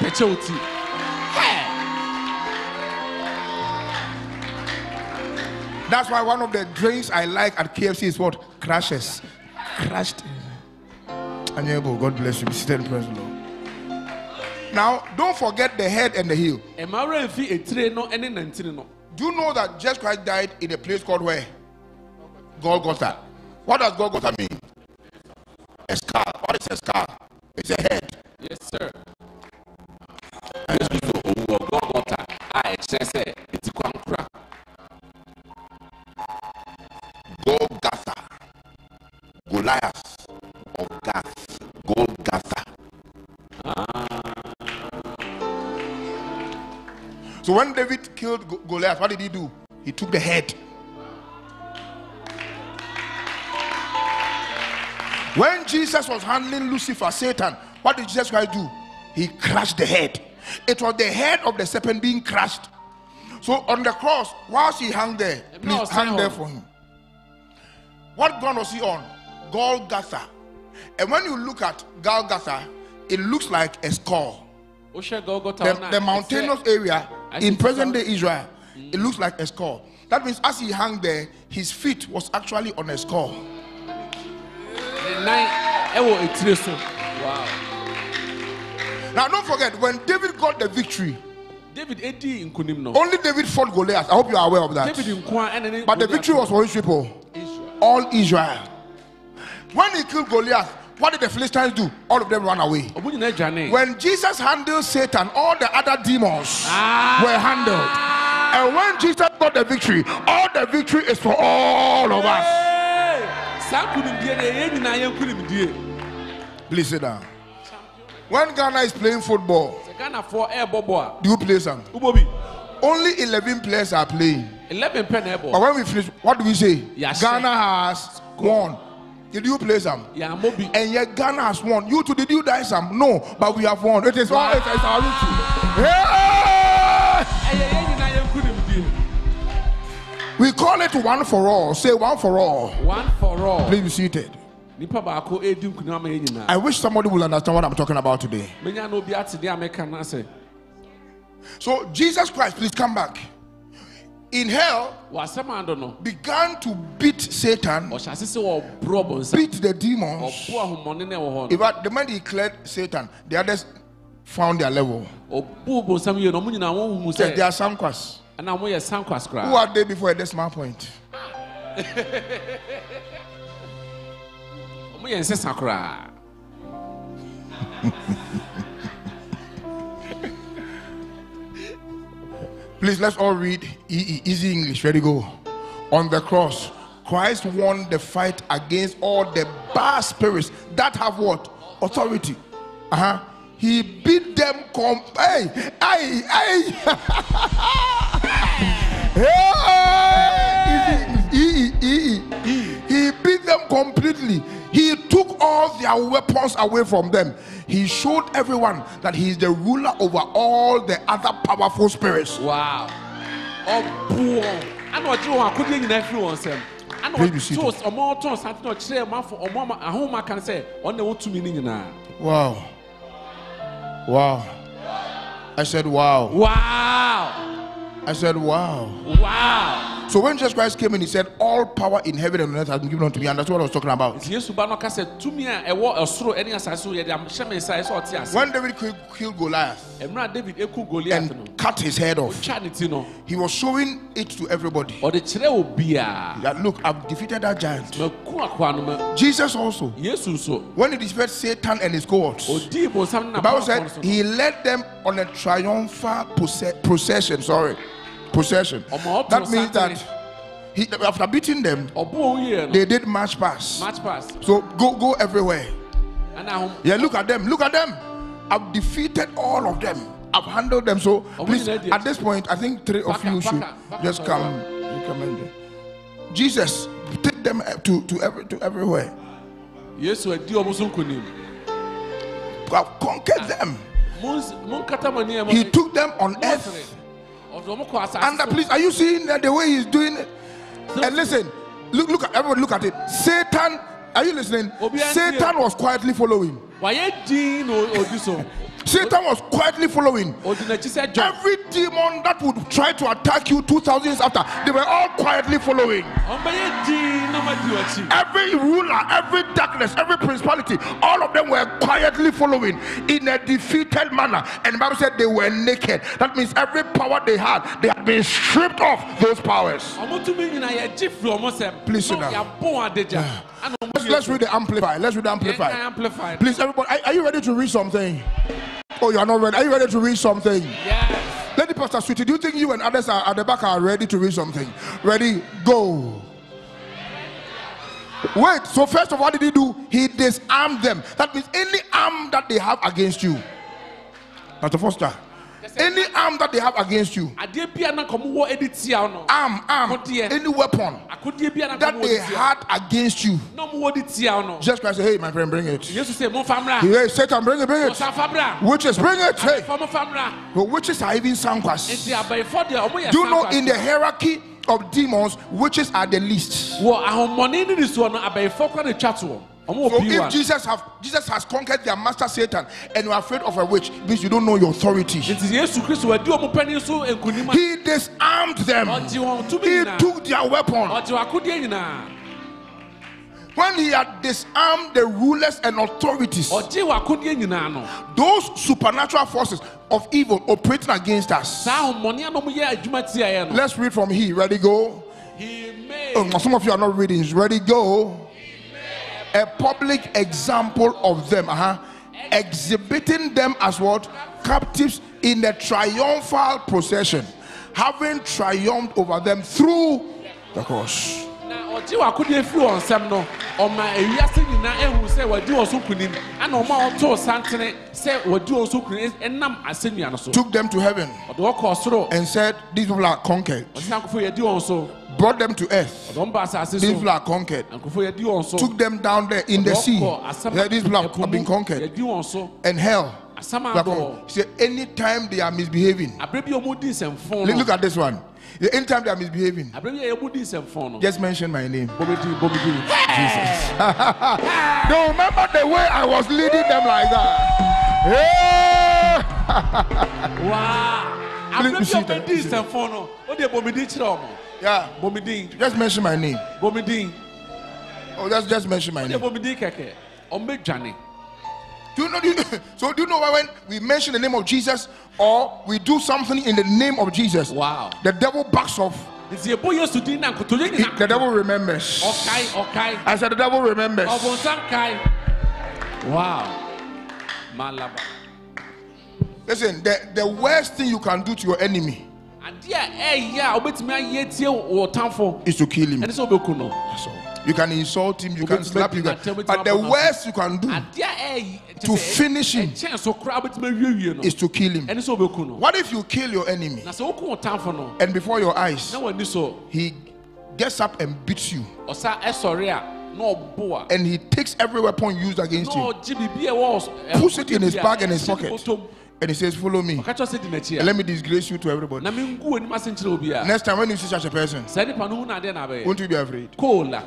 That's why one of the drinks I like at KFC is what? Crashes. Crashed. God bless you. Be seated in the presence of the Lord. Now, don't forget the head and the heel. Do you know that Jesus Christ died in a place called where? Golgotha. What does Golgotha mean? A skull. What is a skull? It's a head. Yes, sir. So when David killed Goliath, what did he do? He took the head. When Jesus was handling Lucifer, Satan, what did Jesus Christ do? He crushed the head. It was the head of the serpent being crushed. So on the cross, whilst he hung there, please hang there for him. What ground was he on? Golgotha. And when you look at Golgotha, it looks like a skull. The mountainous area in present day Israel, it looks like a skull. That means as he hung there, his feet was actually on a skull. Wow. Now don't forget, when David got the victory, only David fought Goliath. I hope you are aware of that. But the victory was for his people, all Israel. When he killed Goliath, what did the Philistines do? All of them ran away. When Jesus handled Satan, all the other demons were handled. And when Jesus got the victory, all the victory is for all of us. Please sit down. When Ghana is playing football, do you play some? Only 11 players are playing. But when we finish, what do we say? Ghana has won. Did you play some? And yet Ghana has won. You too, did you die some? No, but we have won. It is all, it's our victory. We call it one for all. Say one for all. One for all. Please be seated. I wish somebody will understand what I'm talking about today. So Jesus Christ, please come back. In hell, began to beat Satan, beat the demons. In fact, the man declared Satan, the others found their level. They are Sankwas. Who are they before a decimal point? Please, let's all read easy English. Ready, go. On the cross, Christ won the fight against all the bad spirits that have what? Authority. He beat them. He beat them completely. He took all their weapons away from them. He showed everyone that he is the ruler over all the other powerful spirits. Wow. Wow. Wow. I said wow. Wow. I said wow. Wow. So when Jesus Christ came in, he said, all power in heaven and on earth has been given unto me. And that's what I was talking about. When David killed Goliath and cut his head off, he was showing it to everybody that look, I've defeated that giant. Jesus also, when he defeated Satan and his cohorts, the Bible said he led them on a triumphal procession. That means that after beating them, they did march past. So go everywhere. Yeah, look at them. I've defeated all of them. I've handled them. So please, at this point, I think 3 of you should just come. You come in there. Jesus, take them to everywhere. I've conquered them. He took them on earth. And please, are you seeing the way he's doing it? And listen, look at everyone. Look at it. Satan, are you listening? Satan was quietly following. Satan was quietly following. Every demon that would try to attack you 2,000 years after, they were all quietly following. Every ruler, every darkness, every principality, all of them were quietly following in a defeated manner. And the Bible said they were naked. That means every power they had been stripped off those powers. Please sit down. Let's read the Amplify. Please, everybody, are you ready to read something? Oh, you are not ready. Are you ready to read something? Yes. Lady Pastor Sweetie, do you think you and others are at the back are ready to read something? Ready? Go. Wait, so first of all, what did he do? He disarmed them. That means any arm that they have against you. That's the first time. Any arm that they have against you, adeɛ bia na nkɔmɔ wɔ ɛde tia no arm, Akodeɛ. any weapon akodeɛ bia na that nkɔmɔ they wɔ tia had against you, na ɔmo wɔ de tia no just Christ say, hey, my friend, bring it. yesu sɛ mo famra Hey, Satan, bring it, bring it. ɔsa famra Witches, bring it. Hey, fɔmo famra the witches are even sankwas. nti abayifɔ deɛ ɔmo yɛ Do you know sankwa in the hierarchy of demons, witches are the least? wɔ ahomɔne ne ne soɔ no abayifɔ kora ne twa toɔ ɔmo So wɔ pii wa if Jesus has conquered their master Satan and you are afraid of a witch, means you don't know your authority. nti yesu kristo wadi ɔmo panin so nkunim He disarmed them. ɔgye wɔn tumi He nyinaa took their weapon. ɔgye wɔn akodeɛ nyinaa When he had disarmed the rulers and authorities, ɔgye wɔn akodeɛ nyinaa no those supernatural forces of evil operating against us. saa ahomɔne a na ɔmo yɛ adwuma tia yɛ no Let's read from here. Ready, go. he made Oh, some of you are not reading. Ready, go. A public example of them, exhibiting them as what? Captives in the triumphal procession, having triumphed over them through the cross. na ɔgye wɔn akodeɛ firi wɔn nsam no ɔma ewiase nyinaa ehu sɛ wɔdi wɔn so kunim ɛna ɔma ɔtoo santene sɛ wɔdi wɔn so kunim ɛnam asɛnnua no so Took them to heaven ɔde wɔkɔ ɔsoro and said, these people are conquered. ɔsɛ nkɔfo yɛdi wɔn so Brought them to earth. ɔde wɔn ba asase These so people are conquered. nkɔfo yɛdi wɔn so Took them down there in the sea. Yeah, these people have been conquered. yɛdi wɔn so And hell. asam He abɔ said, anytime they are misbehaving. abere bi a ɔmo di nsɛmfon no Look at this one. Anytime they are misbehaving, abere bi a ɔmo di nsɛmfon no just mention my name. bomidi They remember the way I was leading them like that. waa abere bi a ɔmo di nsɛmfon no ɔde bomidi kyerɛ ɔmo Yeah. bomidi Just mention my name. bomidi Oh, just mention my ɔde name. bomidi kɛkɛ ɔmo bɛ dwane. Do you know why when we mention the name of Jesus or we do something in the name of Jesus, Wow. the devil backs off. nti ebo yesu din na nkotodwe nyina The devil remembers. ɔkae I said the devil remembers. ɔbɔnsam kae wow malaba Listen, the worst thing you can do to your enemy adeɛ a ɛyɛ a wobɛtumi ayɛ tie wɔ tamfo is to kill him. ɛne sɛ wobɛku no That's all. You can insult him, you can slap him, but the worst you can do adeɛ a ɛyɛ to finish him ɛkyɛn so koraa wobɛtumi awiewie no is to kill him. ɛne sɛ wobɛku no What if you kill your enemy na sɛ woku wo tamfo no and before your eyes na w'ani so he gets up and beats you ɔsa ɛsɔre a na ɔbo a and he takes every weapon used against na you, ɔgye biribi a ɛwɔ puts it in his bag and his pocket, bɔtɔm and he says, follow me ɔka kyerɛ sɛ di n'akyi and a let me disgrace you to everybody. na mengu w'anim ase nkyerɛ obi a Next time when you see such a person, saa nipa no hu na adeɛ na abɛyɛ won't you be afraid? koola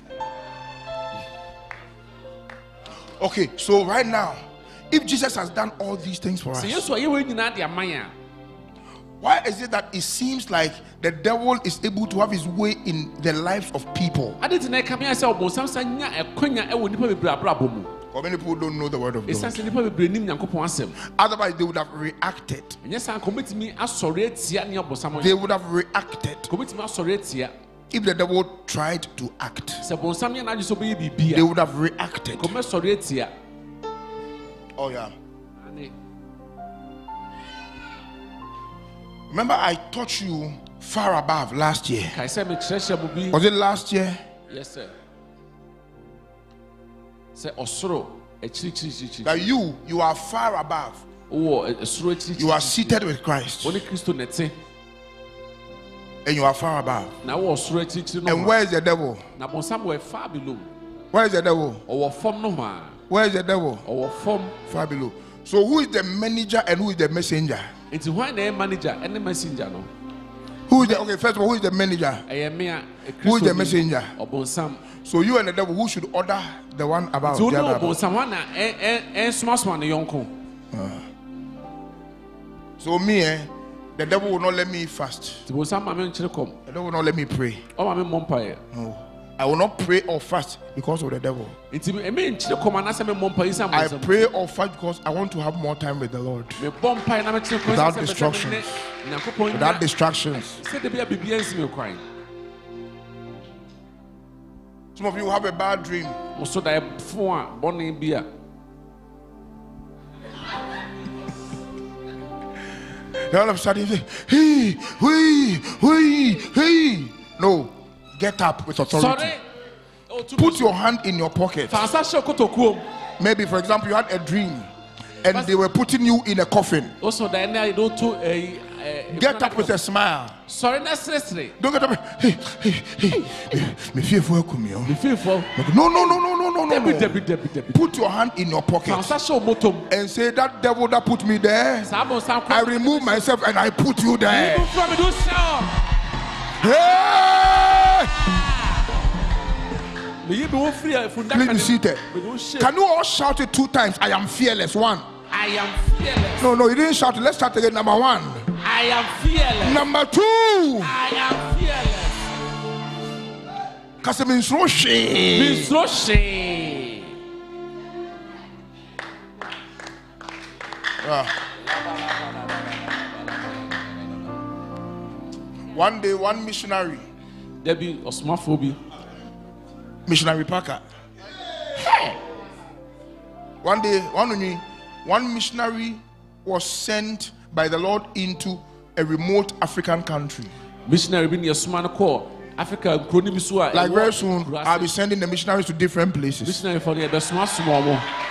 Okay, so right now, if Jesus has done all these things for us, sɛ yesu a yɛwɔ nyinaa de aman a why is it that it seems like the devil is able to have his way in the lives of people? ade ti na ɛka meɛ sɛ ɔbɔnsam sa nya ɛkwanya ɛwɔ nipa bebree abrabɔ mu Or many people don't know the word of ɛsiane God. sɛ nipa bebree nim nyankopɔn asɛm Otherwise, they would have reacted. ɛnyɛ saa nka ɔmɛtumi asɔre atia ne ɔbɔnsam They yɛ would have reacted nka ɔmɛtumi asɔre atia if the devil tried to act. sɛ bɔnsam yɛ n'adwe sɛ ɔbɛyɛ biribi They a would have reacted. nka ɔmɛsɔre atia Oh yeah. Ane. Remember, I taught you far above last year. kae sɛ mekyerɛkyerɛ mo bi Was it last year? yes sir sɛ ɔsoro akyirikyirikyirikyiri That you are far above. wowɔ ɛsoro You are akyirikyiri seated with Christ, wɔne kristo na ɛte and you are far above. na wowɔ ɔsoro akyirikyiri no And ho where is the devil? a na bɔnsam wɔ ɛfaa below Where is the devil? ɔwɔ fam no ho a Where is the devil? ɔwɔ fam Far below. So who is the manager and who is the messenger? nti hwan na ɛyɛ manager ɛne messenger no Who is the okay? First of all, who is the manager? ɛyɛ me a Who is the Kristo ni, messenger? ɔbɔnsam So you and the devil, who should order the one about nti wo the ne other? About? ɔbɔnsam hwan na ɛnsomasoma ne yɔnko So me, the devil will not let me fast. nti bɔnsam ma me nkyere kɔm The devil will not let me pray. ɔma me mmɔ mpaeɛ No, I will not pray or fast because of the devil. nti ɛme nkyere kɔm anasɛ me mmɔ mpaeɛ sɛ I bɔnsam pray or fast because I want to have more time with the Lord. mebɔ mpaeɛ na mekyere kɔm Without sɛ sɛ distractions. bɛsɛ me ne nyankopɔn Without nya distractions. sɛde bi a biribiara nsi me kwan Some of you have a bad dream. mo so da ɛfo a bɔne bi a Then all of a sudden you say, hey. No, get up with authority. sɔre Put your hand in your pocket. fa nsa hyɛ kotokuom Maybe, for example, you had a dream and they were putting you in a coffin. Also, the end don't to Get up with a smile. Sorry, necessary. Don't get up. Me fear for you. You feel for No. Debbie. Put your hand in your pocket and say, that devil that put me there, I remove myself and I put you there. Hey! Please be seated. Can you all shout it 2 times? I am fearless. 1. I am fearless. No, you didn't shout it. Let's start again. Number 1. I am fearless. Number 2. I am fearless. Because it means so shame. One day, one missionary, Debbie Osmaphobia, missionary Parker. One day, one missionary was sent by the Lord into a remote African country. Missionary being a smart call. Africa, like very soon, I'll be sending the missionaries to different places. Missionary for the smart small.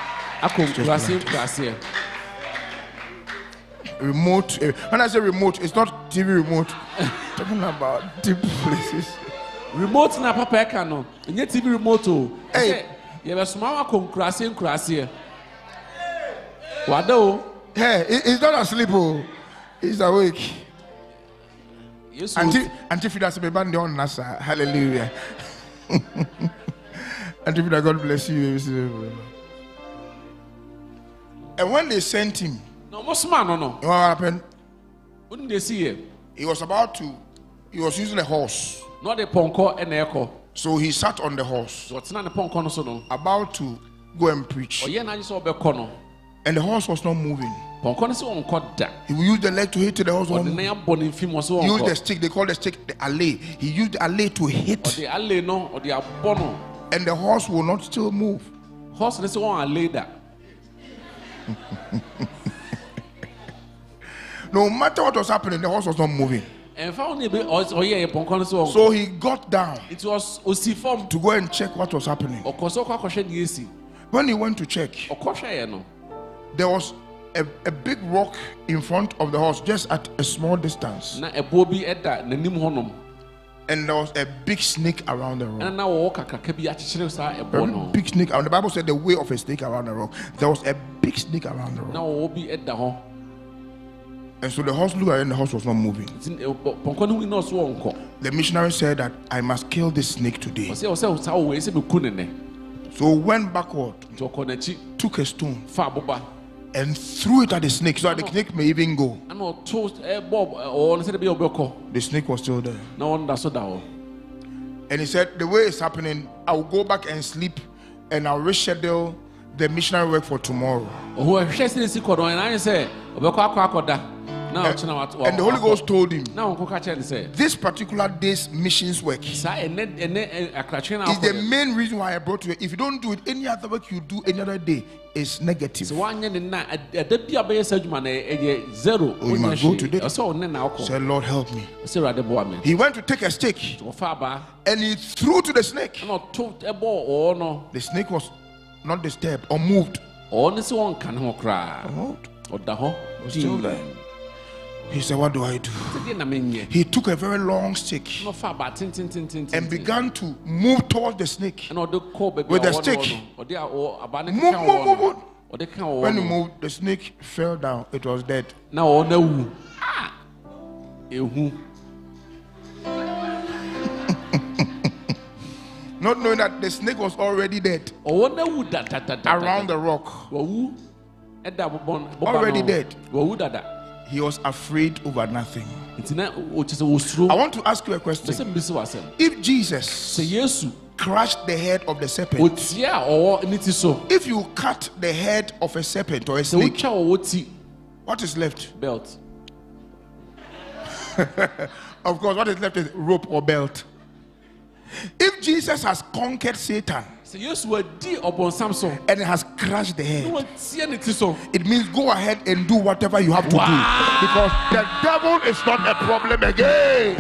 Remote. When I say remote, it's not TV remote. Talking about deep places. Remote na papa ekano. Nye TV remote o. Hey, you be small akon krase. Wado. Hey, he's not asleep. Oh, he's awake. Yes. Auntie Frida say, "Band on Nasa." Hallelujah. Auntie Frida, God bless you. And when they sent him, no, most man, no. You know what happened? Wouldn't they see him? He was using a horse. Not the ponko and echo. So he sat on the horse. What's not the ponko no so no? About to go and preach. Oh yeah, na just be kono. And the horse was not moving. Ponko no so on koda. He will use the leg to hit the horse. He used the stick. They call the stick the alley. He used the alley to hit. The alley no, or the abono. And the horse will not still move. Horse is one alley that. No matter what was happening, the horse was not moving. So he got down. It was to go and check what was happening. When he went to check, there was a big rock in front of the horse, just at a small distance. And there was a big snake around the rock. A big snake. And the Bible said the way of a snake around the rock. There was a big snake around the rock. And so the horse looked at it and the horse was not moving. The missionary said that I must kill this snake today. So went backward, took a stone and threw it at the snake so that the snake may even go. The snake was still there. And he said, the way it's happening, I will go back and sleep and I'll reschedule the missionary work for tomorrow. And the Holy Ghost told him, this particular day's missions work is the main reason why I brought you. If you don't do it, any other work you do any other day is negative. So you must go today. Say, Lord, help me. He went to take a stick and he threw to the snake. The snake was not disturbed or moved. Was still there. He said, what do I do? He took a very long stick and began to move towards the snake with the stick. Move. When he moved, the snake fell down. It was dead. Not knowing that the snake was already dead around the rock. Already dead. He was afraid over nothing. I want to ask you a question. If Jesus crushed the head of the serpent, if you cut the head of a serpent or a snake, what is left? Belt. Of course, what is left is rope or belt. If Jesus has conquered Satan and has crushed the head, it means go ahead and do whatever you have to do, because the devil is not a problem again.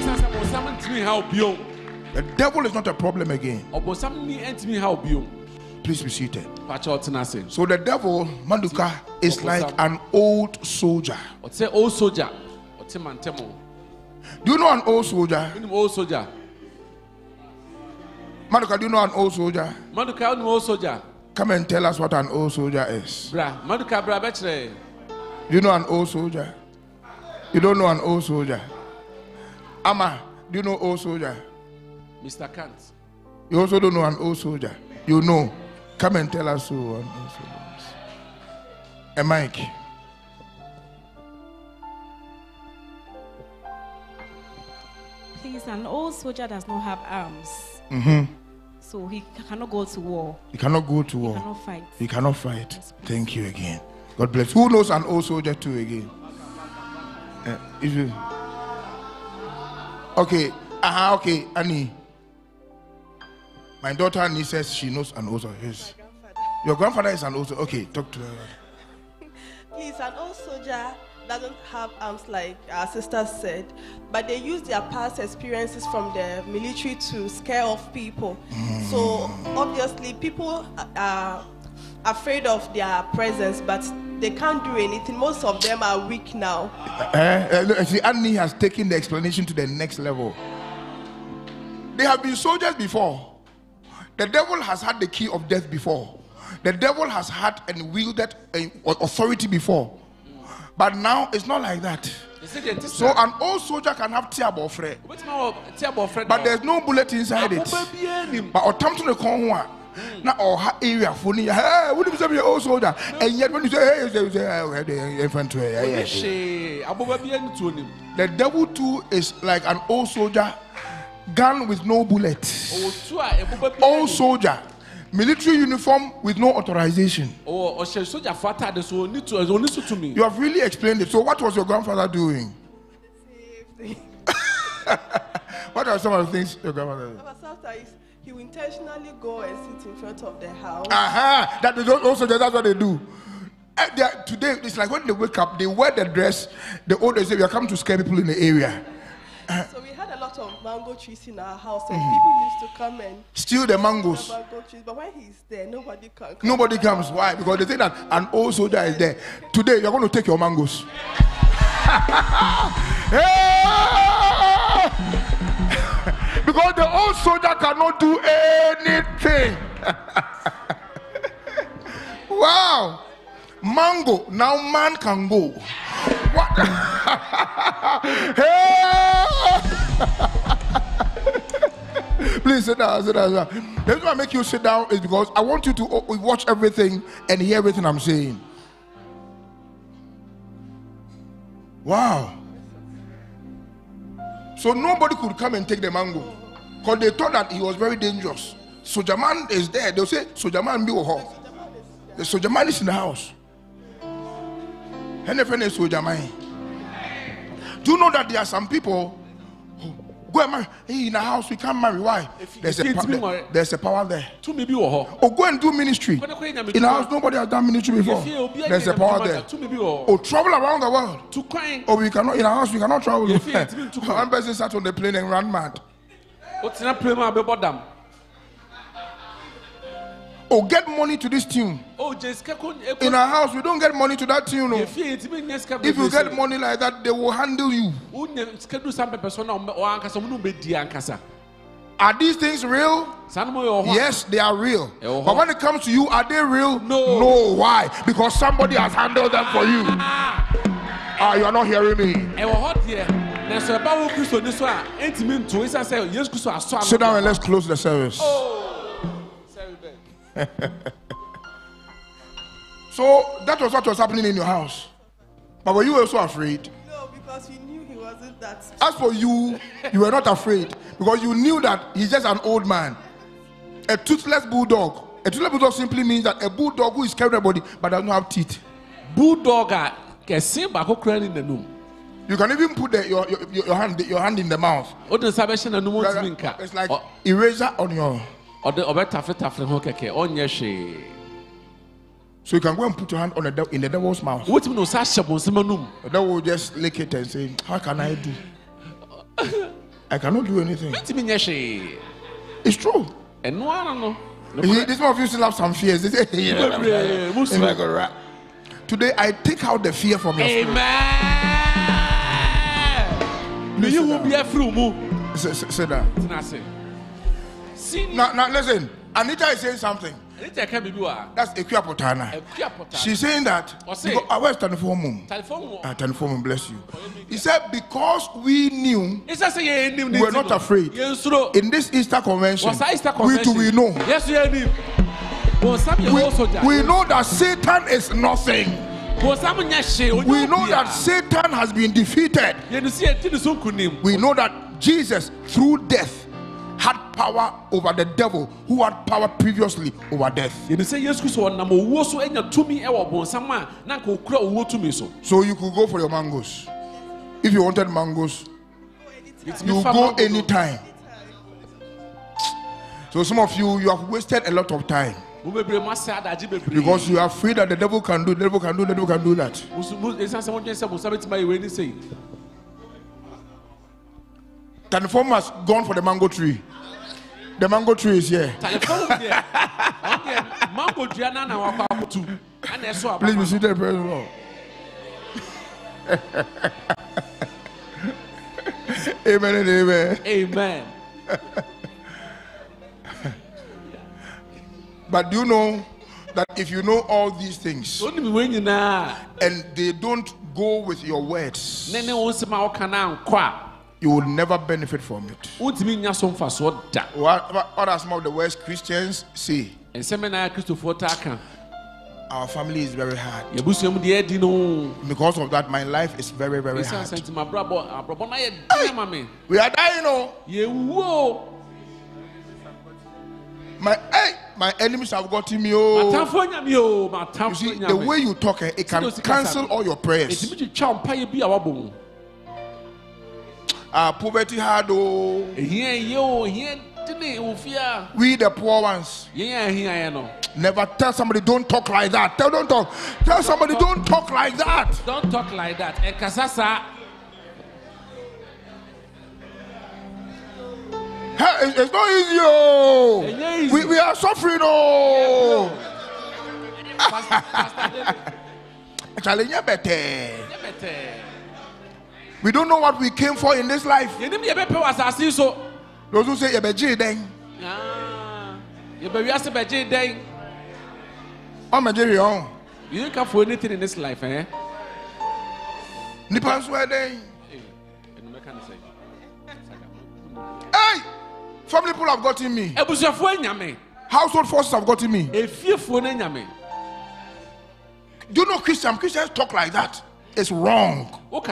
The devil is not a problem again. Please be seated. Pacha otenase. So the devil, Maduka, is like an old soldier. Ote old soldier. Ote mantemo. Do you know an old soldier? Old soldier. Maduka, do you know an old soldier? Maduka, old soldier. Come and tell us what an old soldier is. Bra, Maduka, bra, betre. Do you know an old soldier? You don't know an old soldier. Ama, do you know old soldier? Mr. Kant. You also don't know an old soldier. You know. Come and tell us who an old soldier is. A Mike. Please, an old soldier does not have arms. So he cannot go to war. He cannot go to war. He cannot fight. He cannot fight. Thank you again. God bless. Who knows an old soldier too again? Is you? Okay. Okay, Annie. My daughter Annie says she knows an old soldier. Yes. Your grandfather is an old soldier. Okay, talk to her. Please, an old soldier doesn't have arms like our sister said, but they use their past experiences from the military to scare off people. So obviously people are afraid of their presence, but they can't do anything. Most of them are weak now. See, Annie has taken the explanation to the next level. They have been soldiers before. The devil has had the key of death before. The devil has had and wielded authority before. But now it's not like that. So an old soldier can have tiabofre, but there's no bullet inside it. But otamto ne konwa na oha area funi hey what do you say old soldier, and yet when you say hey you say the infantry. The devil too is like an old soldier, gun with no bullet. Old soldier, military uniform with no authorization. You have really explained it. So what was your grandfather doing? What are some of the things your grandfather did? Sometimes he will intentionally go and sit in front of the house. That is also that's what they do. Today it's like when they wake up, they wear the dress. The old days, we are coming to scare people in the area. So we had a lot of mango trees in our house, and people used to come and steal the mangoes. The mango trees, but when he's there, nobody can come. Nobody comes. Why? Because they think that an old soldier is there. Today you're going to take your mangoes. Because the old soldier cannot do anything. Wow. Mango. Now man can go. What? Please sit down, sit down. The reason I make you sit down is because I want you to watch everything and hear everything I'm saying. Wow. So nobody could come and take the mango because they thought that he was very dangerous. Soldier man is there. They'll say, Soldier man be with the soldier man is in the house. And if any soldier man. Do you know that there are some people who go and marry? Hey, in the house we can't marry. Why? There's a power there. Or go and do ministry. In the house nobody has done ministry before. There's a power there. Or travel around the world. Or we cannot in our house we cannot travel. One person sat on the plane and ran mad. Or get money to this tune. In our house, we don't get money to that tune. No. If you get money like that, they will handle you. Are these things real? Yes, they are real. But when it comes to you, are they real? No. Why? Because somebody has handled them for you. You are not hearing me. Sit down and let's close the service. So that was what was happening in your house. But were you also afraid? No, because we knew he wasn't that. As for you, you were not afraid because you knew that he's just an old man. A toothless bulldog. A toothless bulldog simply means that a bulldog who is carrying a body but does not have teeth. Bulldog can see back in the room. You can even put your hand in the mouth. It's like eraser on your. So you can go and put your hand on in the devil's mouth. The devil will just lick it and say, how can I do? I cannot do anything. It's true. This one of you still have some fears. They say, today I take out the fear from your spirit. May you will be a fruit. Say that. Now listen. Anita is saying something. That's Equiapotana. She's saying that. Where's telephone? Telephone, bless you. He said, because we knew, we were not afraid. In this Easter convention, we know. Yes, we know that Satan is nothing. We know that Satan has been defeated. We know that Jesus, through death, had power over the devil who had power previously over death. So you could go for your mangoes. If you wanted mangoes, you go anytime. So some of you have wasted a lot of time because you are afraid that the devil can do that. Telephone has gone for the mango tree. The mango tree is here. Please be seated, praise the Lord. Amen and amen. Amen. But do you know that if you know all these things and they don't go with your words, you will never benefit from it. What are some of the words Christians say? Our family is very hard. Because of that, my life is very, very hard. Hey, we are dying, my enemies have gotten me. You see, the way you talk, it can cancel all your prayers. Poverty hard, we the poor ones. Never tell somebody don't talk like that. Don't talk. Tell somebody don't talk like that. Don't talk like that. Hey, it's not easy. We are suffering. We don't know what we came for in this life. Those who say you didn't come for anything in this life, eh? Hey, family people have gotten me. Household forces have gotten me. Do you know Christians talk like that? It's wrong.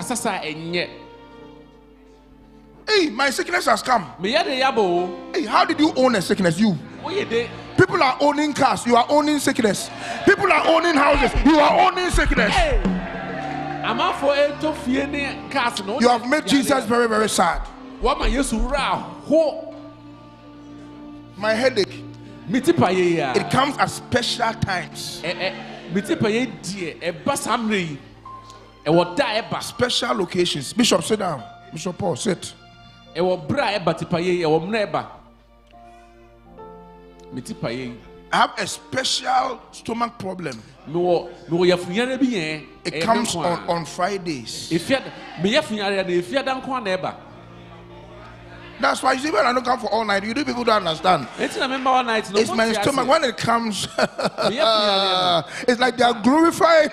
Hey, my sickness has come. Hey, how did you own a sickness? You. People are owning cars. You are owning sickness. People are owning houses. You are owning sickness. You have made Jesus very, very sad. My headache, it comes at special times. Special occasions. Bishop, sit down. Bishop Paul, sit. I have a special stomach problem. It comes on Fridays. That's why you see when I don't come for all night, you do people don't understand. It's my stomach when it comes. It's like they are glorifying.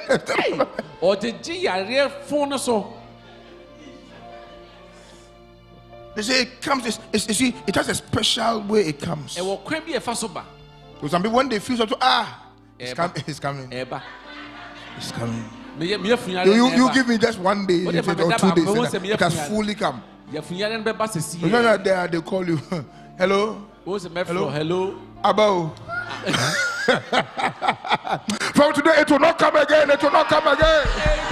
They say it comes. It has a special way it comes. So some people when they feel something, it's coming. It's coming. You give me just 1 day or 2 days. It has fully come. They call you. Hello. Hello. Abo. From today, it will not come again. It will not come again.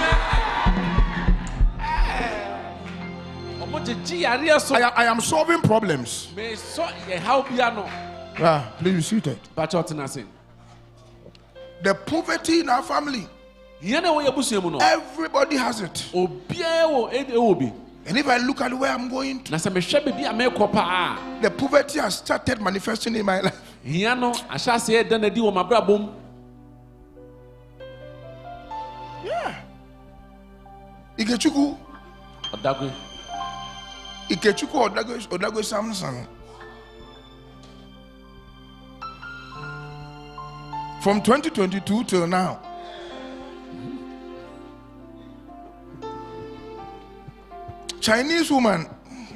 I am solving problems. Please be seated. The poverty in our family. Everybody has it. And if I look at where I'm going to, the poverty has started manifesting in my life. hia no ahyɛ ase ɛda na di wɔ mabrabom. Yeah. Ikechukwu Odagwe Samson. From 2022 till now. Chinese woman.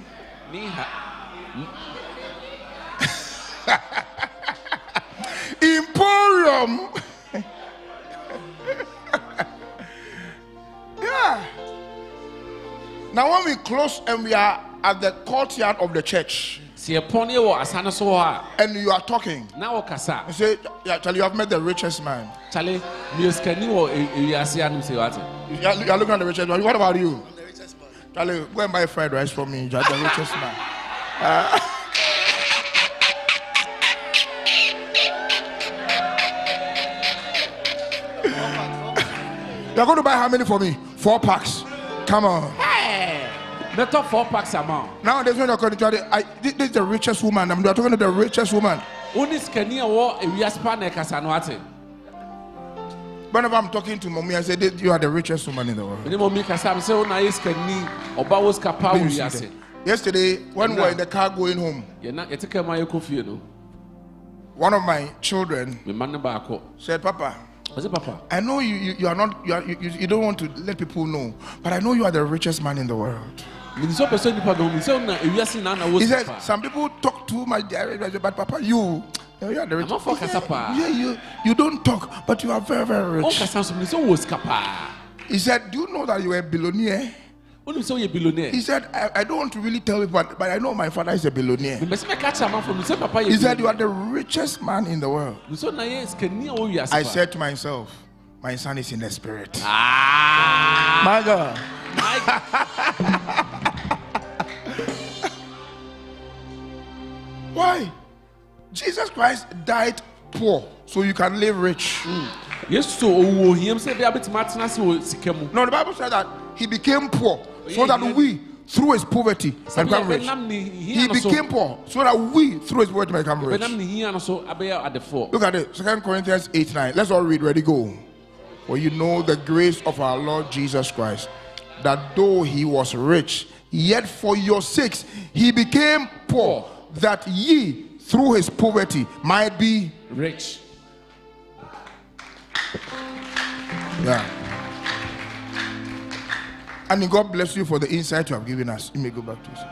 Emporium. Yeah. Now when we close and we are at the courtyard of the church, and you are talking, you say, yeah, Charlie, you have met the richest man. Charlie, you are looking at the richest man. What about you? Charlie, go and buy fried rice for me. You're the richest man. You're going to buy how many for me? 4 packs. Come on. Hey, the top 4 packs amount. Nowadays when you're going to this is the richest woman. I'm talking to the richest woman. Whenever I'm talking to mommy, I say, you are the richest woman in the world. Yesterday, when we were in the car going home, one of my children said, Papa, I know you don't want to let people know, but I know you are the richest man in the world. He said, some people talk too much, but Papa, you are the richest. You don't talk, but you are very, very rich. He said, do you know that you are a billionaire? He said, I don't want to really tell you, but I know my father is a billionaire. He said, you are the richest man in the world. I said to myself, my son is in the spirit. My God. Why? Jesus Christ died poor so you can live rich. Yes, so no, the Bible said that he became poor so that we, through his poverty, can become rich. He became poor so that we, through his poverty, can become rich. Look at it, 2 Corinthians 8:9. Let's all read. Ready, go. For you know the grace of our Lord Jesus Christ, that though he was rich, yet for your sakes he became poor, that ye, through his poverty, might be rich. Yeah. And God bless you for the insight you have given us. You may go back to your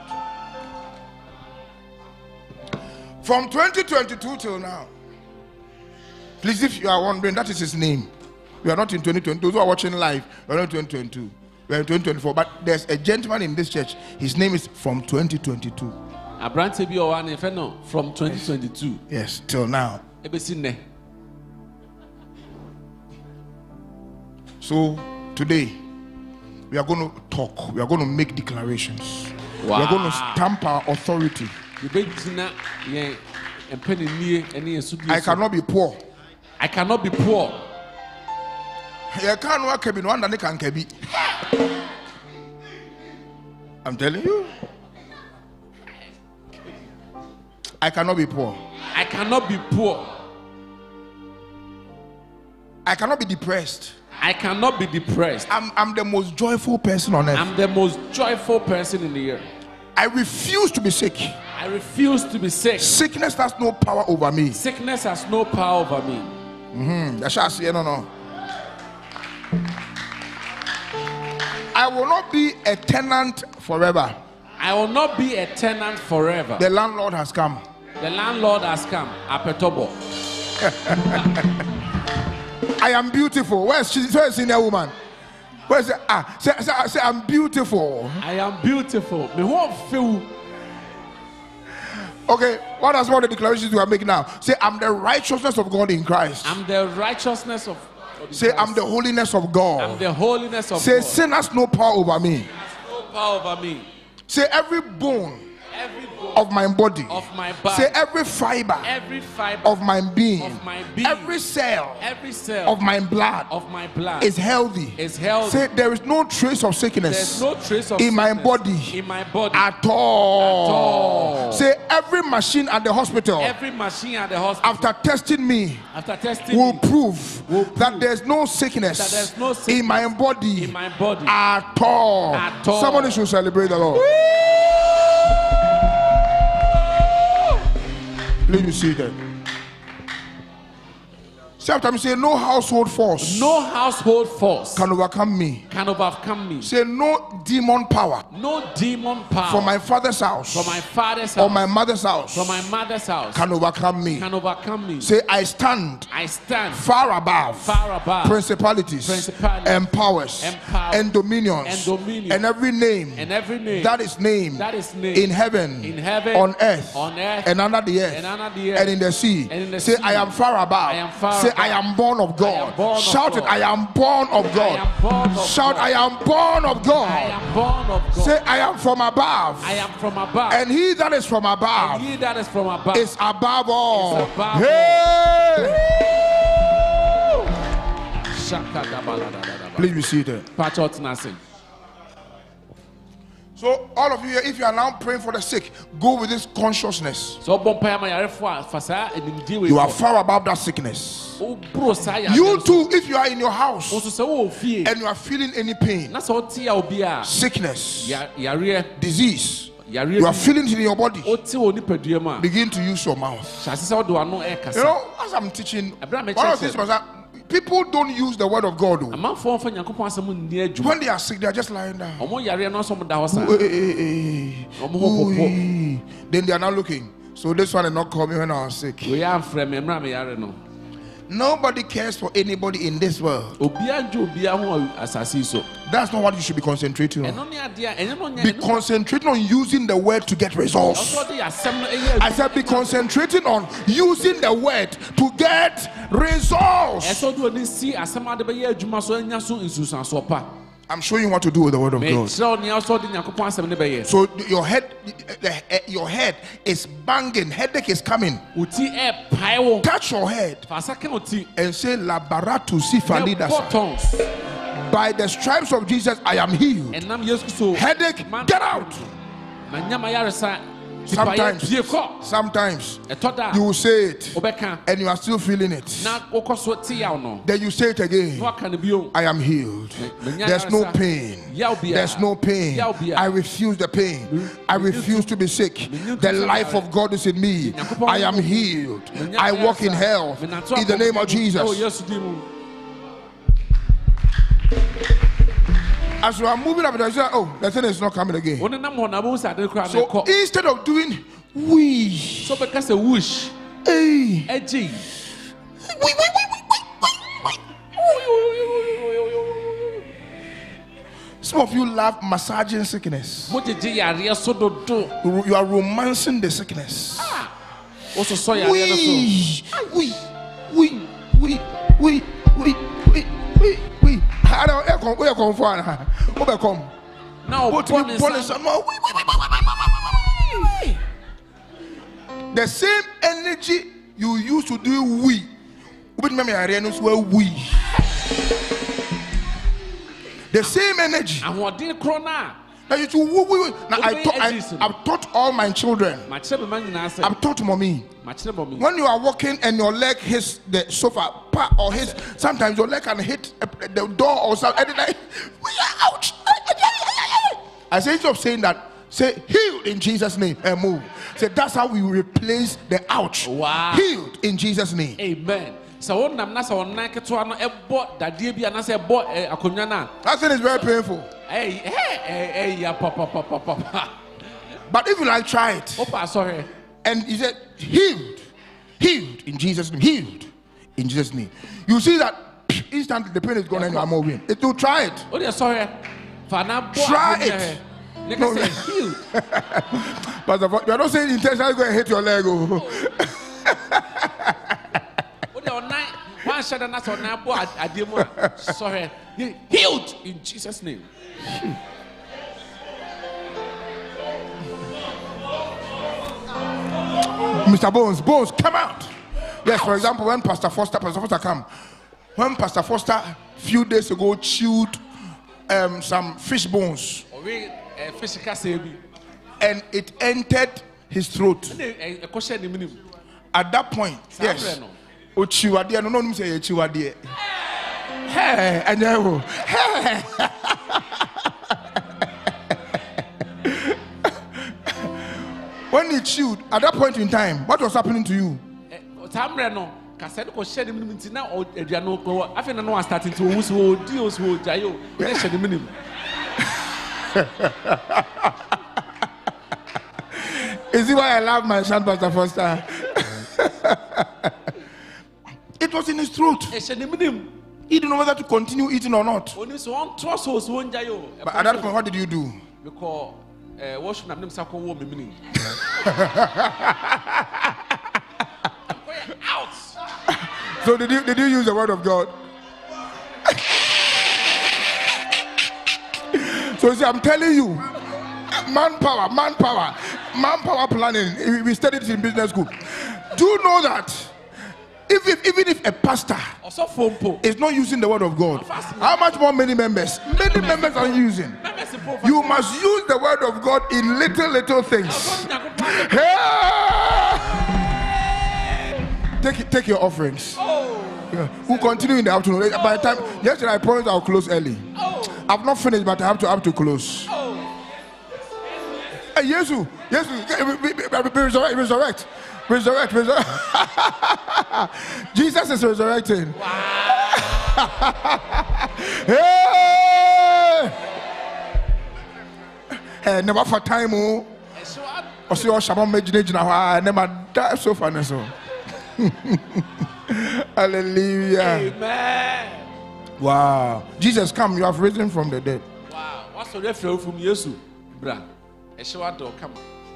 seat. From 2022 till now, please, if you are wondering, that is his name. We are not in 2020. Those who are watching live, we are not in 2022. We are in 2024. But there's a gentleman in this church. His name is from 2022. From 2022. Yes, till now. So today, we are going to talk. We are going to make declarations. Wow. We are going to stamp our authority. I cannot be poor. I cannot be poor. I'm telling you. I cannot be poor. I cannot be poor. I cannot be depressed. I cannot be depressed. I'm the most joyful person on earth. I'm the most joyful person in the earth. I refuse to be sick. I refuse to be sick. Sickness has no power over me. Sickness has no power over me. No. I will not be a tenant forever. I will not be a tenant forever. The landlord has come. The landlord has come. Apetobo. I am beautiful. Where's senior woman? Where's say I'm beautiful. I am beautiful. Me who feel. Okay, what are the declarations you are making now? Say I'm the righteousness of God in Christ. I'm the righteousness of God. Say I'm the holiness of God. I'm the holiness of God. Say God. sin has no power over me. No power over me. Say every bone of my body. Of my body. Say every fiber Every fiber of my being. of my being. Every cell Every cell of my blood of my blood is healthy. is healthy. Say there is no trace of There's sickness no trace of in my sickness body in my body at all. At all. Say every machine at the hospital Every machine at the hospital after testing me after testing will me, prove will that prove there's no sickness, that there's no sickness in my body in my body at all. At all. Somebody should celebrate the Lord. Please be seated. Say after me, say no household force no household force can overcome me. can overcome me. Say no demon power No demon power from my father's house from my father's or house my mother's house from my mother's house can overcome me. can overcome me. Say I stand I stand far above far above principalities and powers and dominions and every name and every name that is named in heaven, on earth and under the earth and in the sea. Say I am far above. Say I am born of God. Shout it, I am born of God. Shout, I am born of God. I am born of God. Say I am from above. I am from above. And he that is from above And he that is from above is above all. Is above Hey! all. Please be seated. Patchot nothing. So all of you here, if you are now praying for the sick, go with this consciousness. So you You are far above that sickness. You too, if you are in your house and you are feeling any pain, sickness, disease, you are feeling it in your body, begin to use your mouth. You know, as I'm teaching, one of the things was that people don't use the word of God. When they are sick, they are just lying down. Then they are not looking. So this one is not coming when I was sick. Nobody cares for anybody in this world. That's not what you should be concentrating on. Be concentrating on using the word to get results. I said be concentrating on using the word to get results. I'm showing you what to do with the word of God. So your head is banging, headache is coming. Touch your head and say, Labaratu sifalidasa. By the stripes of Jesus, I am healed. Headache, get out. Sometimes you will say it and you are still feeling it. Then you say it again. I am healed. There's no pain. There's no pain. I refuse the pain. I refuse to be sick. The life of God is in me. I am healed. I walk in health in the name of Jesus. As you are moving up, you say, oh, the thing is not coming again. So instead of doing whoosh, hey, some of you love massaging sickness. You are romancing the sickness. I don't where come from. Where come? Now, the same energy you used to do we. The same energy. Now you two, now I've taught all my children. I've taught mommy. When you are walking and your leg hits the sofa or hits, sometimes your leg can hit the door or something. Ouch! I say instead of saying that, say healed in Jesus' name and move. Say that's how we replace the ouch. Wow. Healed in Jesus' name. Amen. That thing is very painful. But if you like, try it. And he said, healed in Jesus' name, healed in Jesus' name. You see that instantly the pain is gone and you are moving. It will try it. Try it. No, healed. But you are not saying intentionally go and hit your leg. Sorry, healed in Jesus' name. Mr. Bones, come out. Yes, for example, when Pastor Foster come. When Pastor Foster few days ago chewed some fish bones and it entered his throat. At that point, yes. Ochiwadie no say Ochiwadie. Hey, and hey. When he chewed, at that point in time, what was happening to you? Is it why I love my son, Pastor Foster? It was in his throat. He didn't know whether to continue eating or not. But at that point, what did you do? So did you use the word of God? So see, I'm telling you, manpower planning. We studied it in business school. Do you know that even if a pastor is not using the word of God, how much more many members are using? You must use the word of God in little things. Take your offerings. Yeah. We'll continue in the afternoon. By the time yesterday I promised I'll close early. I've not finished, but I have to close. Hey, Jesus, resurrect. Jesus is resurrecting. Hey, never for time. Oh, see your shaman imagination. I never die so far. So, hallelujah. Amen. Wow, Jesus, come! You have risen from the dead. Wow, what's the reference from Jesus, bra? Come.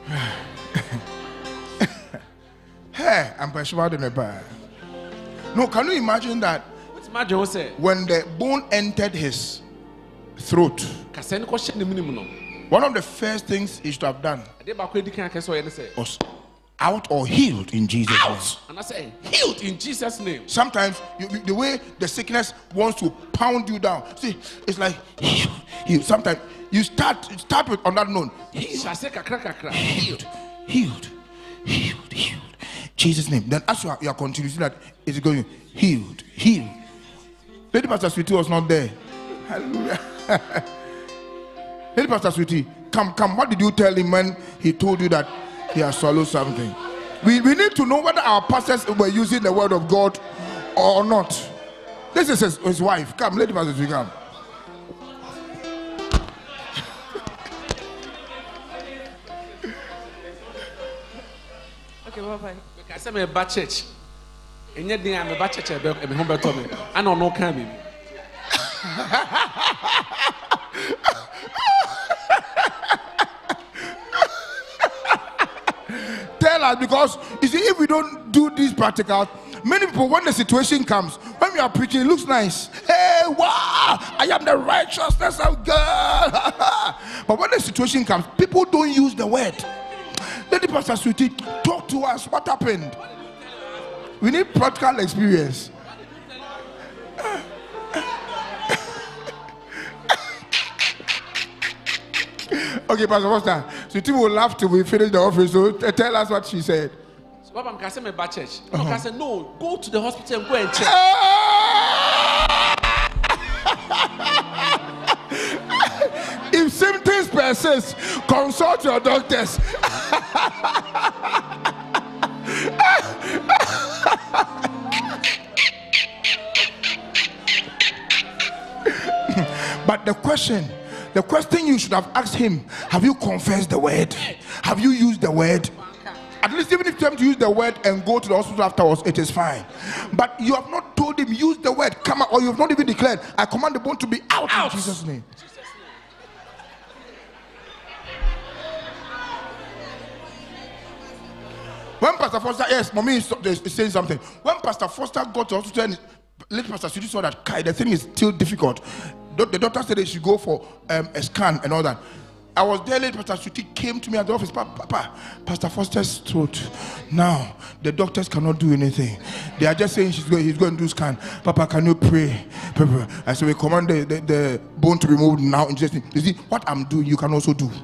Hey, I'm persuaded in the bar. No, can you imagine that? When the bone entered his throat, one of the first things he should have done was out or healed in Jesus' name. And I say, healed in Jesus' name. Sometimes the way the sickness wants to pound you down, see, it's like healed. Sometimes you start with on that note, healed. Jesus' name. Then as you are continuing, see that it's going healed. Lady Pastor Sweetie was not there. Hallelujah. Lady Pastor Sweetie, come. What did you tell him when he told you that he has swallowed something? We need to know whether our pastors were using the word of God or not. This is his wife. Come, Lady Pastor Sweetie, come. Okay, bye-bye. I said me bad church. And yet I'm a bad church. I'm home by Tommy. I don't know can be. Tell us, because you see, if we don't do these practicals, many people, when the situation comes, when we are preaching, it looks nice. Hey, wow, I am the righteousness of God. But when the situation comes, people don't use the word. Lady Pastor Sweetie, talk to us. What happened? We need practical experience. Okay, Pastor Foster, Sweetie will laugh till we finish the office. So tell us what she said. So, Papa, I said me bad church. I said no, go to the hospital and go and check. If symptoms persist, consult your doctors. But the question you should have asked him, have you confessed the word? Have you used the word? At least even if you have to use the word and go to the hospital afterwards, it is fine. But you have not told him, use the word, come out, or you have not even declared, I command the bone to be out in Jesus' name. When Pastor Foster, yes, mommy is saying something. When Pastor Foster got to hospital and Lady Pastor Sweetie saw that the thing is still difficult. The doctor said they should go for a scan and all that. I was there late. Pastor Suti came to me at the office. Papa, Pastor Foster's throat. Now, the doctors cannot do anything. They are just saying he's going to do scan. Papa, can you pray? Papa. I said, we command the bone to be removed now. You see, what I'm doing, you can also do.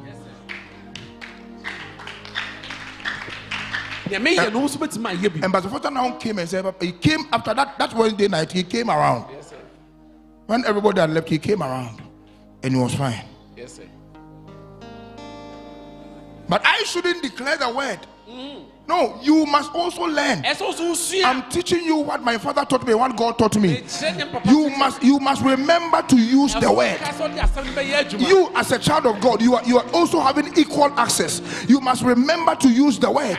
And Pastor Foster now came and said, he came after that Wednesday night, he came around. Yes, sir. When everybody had left, he came around. And he was fine. Yes, sir. But I shouldn't declare the word. No, you must also learn. I'm teaching you what my father taught me, what God taught me. You must remember to use the word. You, as a child of God, you are also having equal access. You must remember to use the word.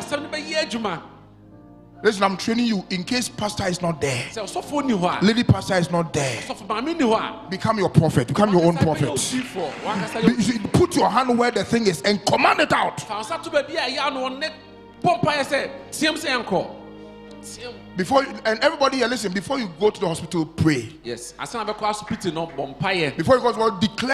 Listen, I'm training you in case pastor is not there. Lady pastor is not there. Become your prophet. Become your own prophet. Put your hand where the thing is and command it out. Before and everybody here, listen. Before you go to the hospital, pray. Yes. Before you go to declare.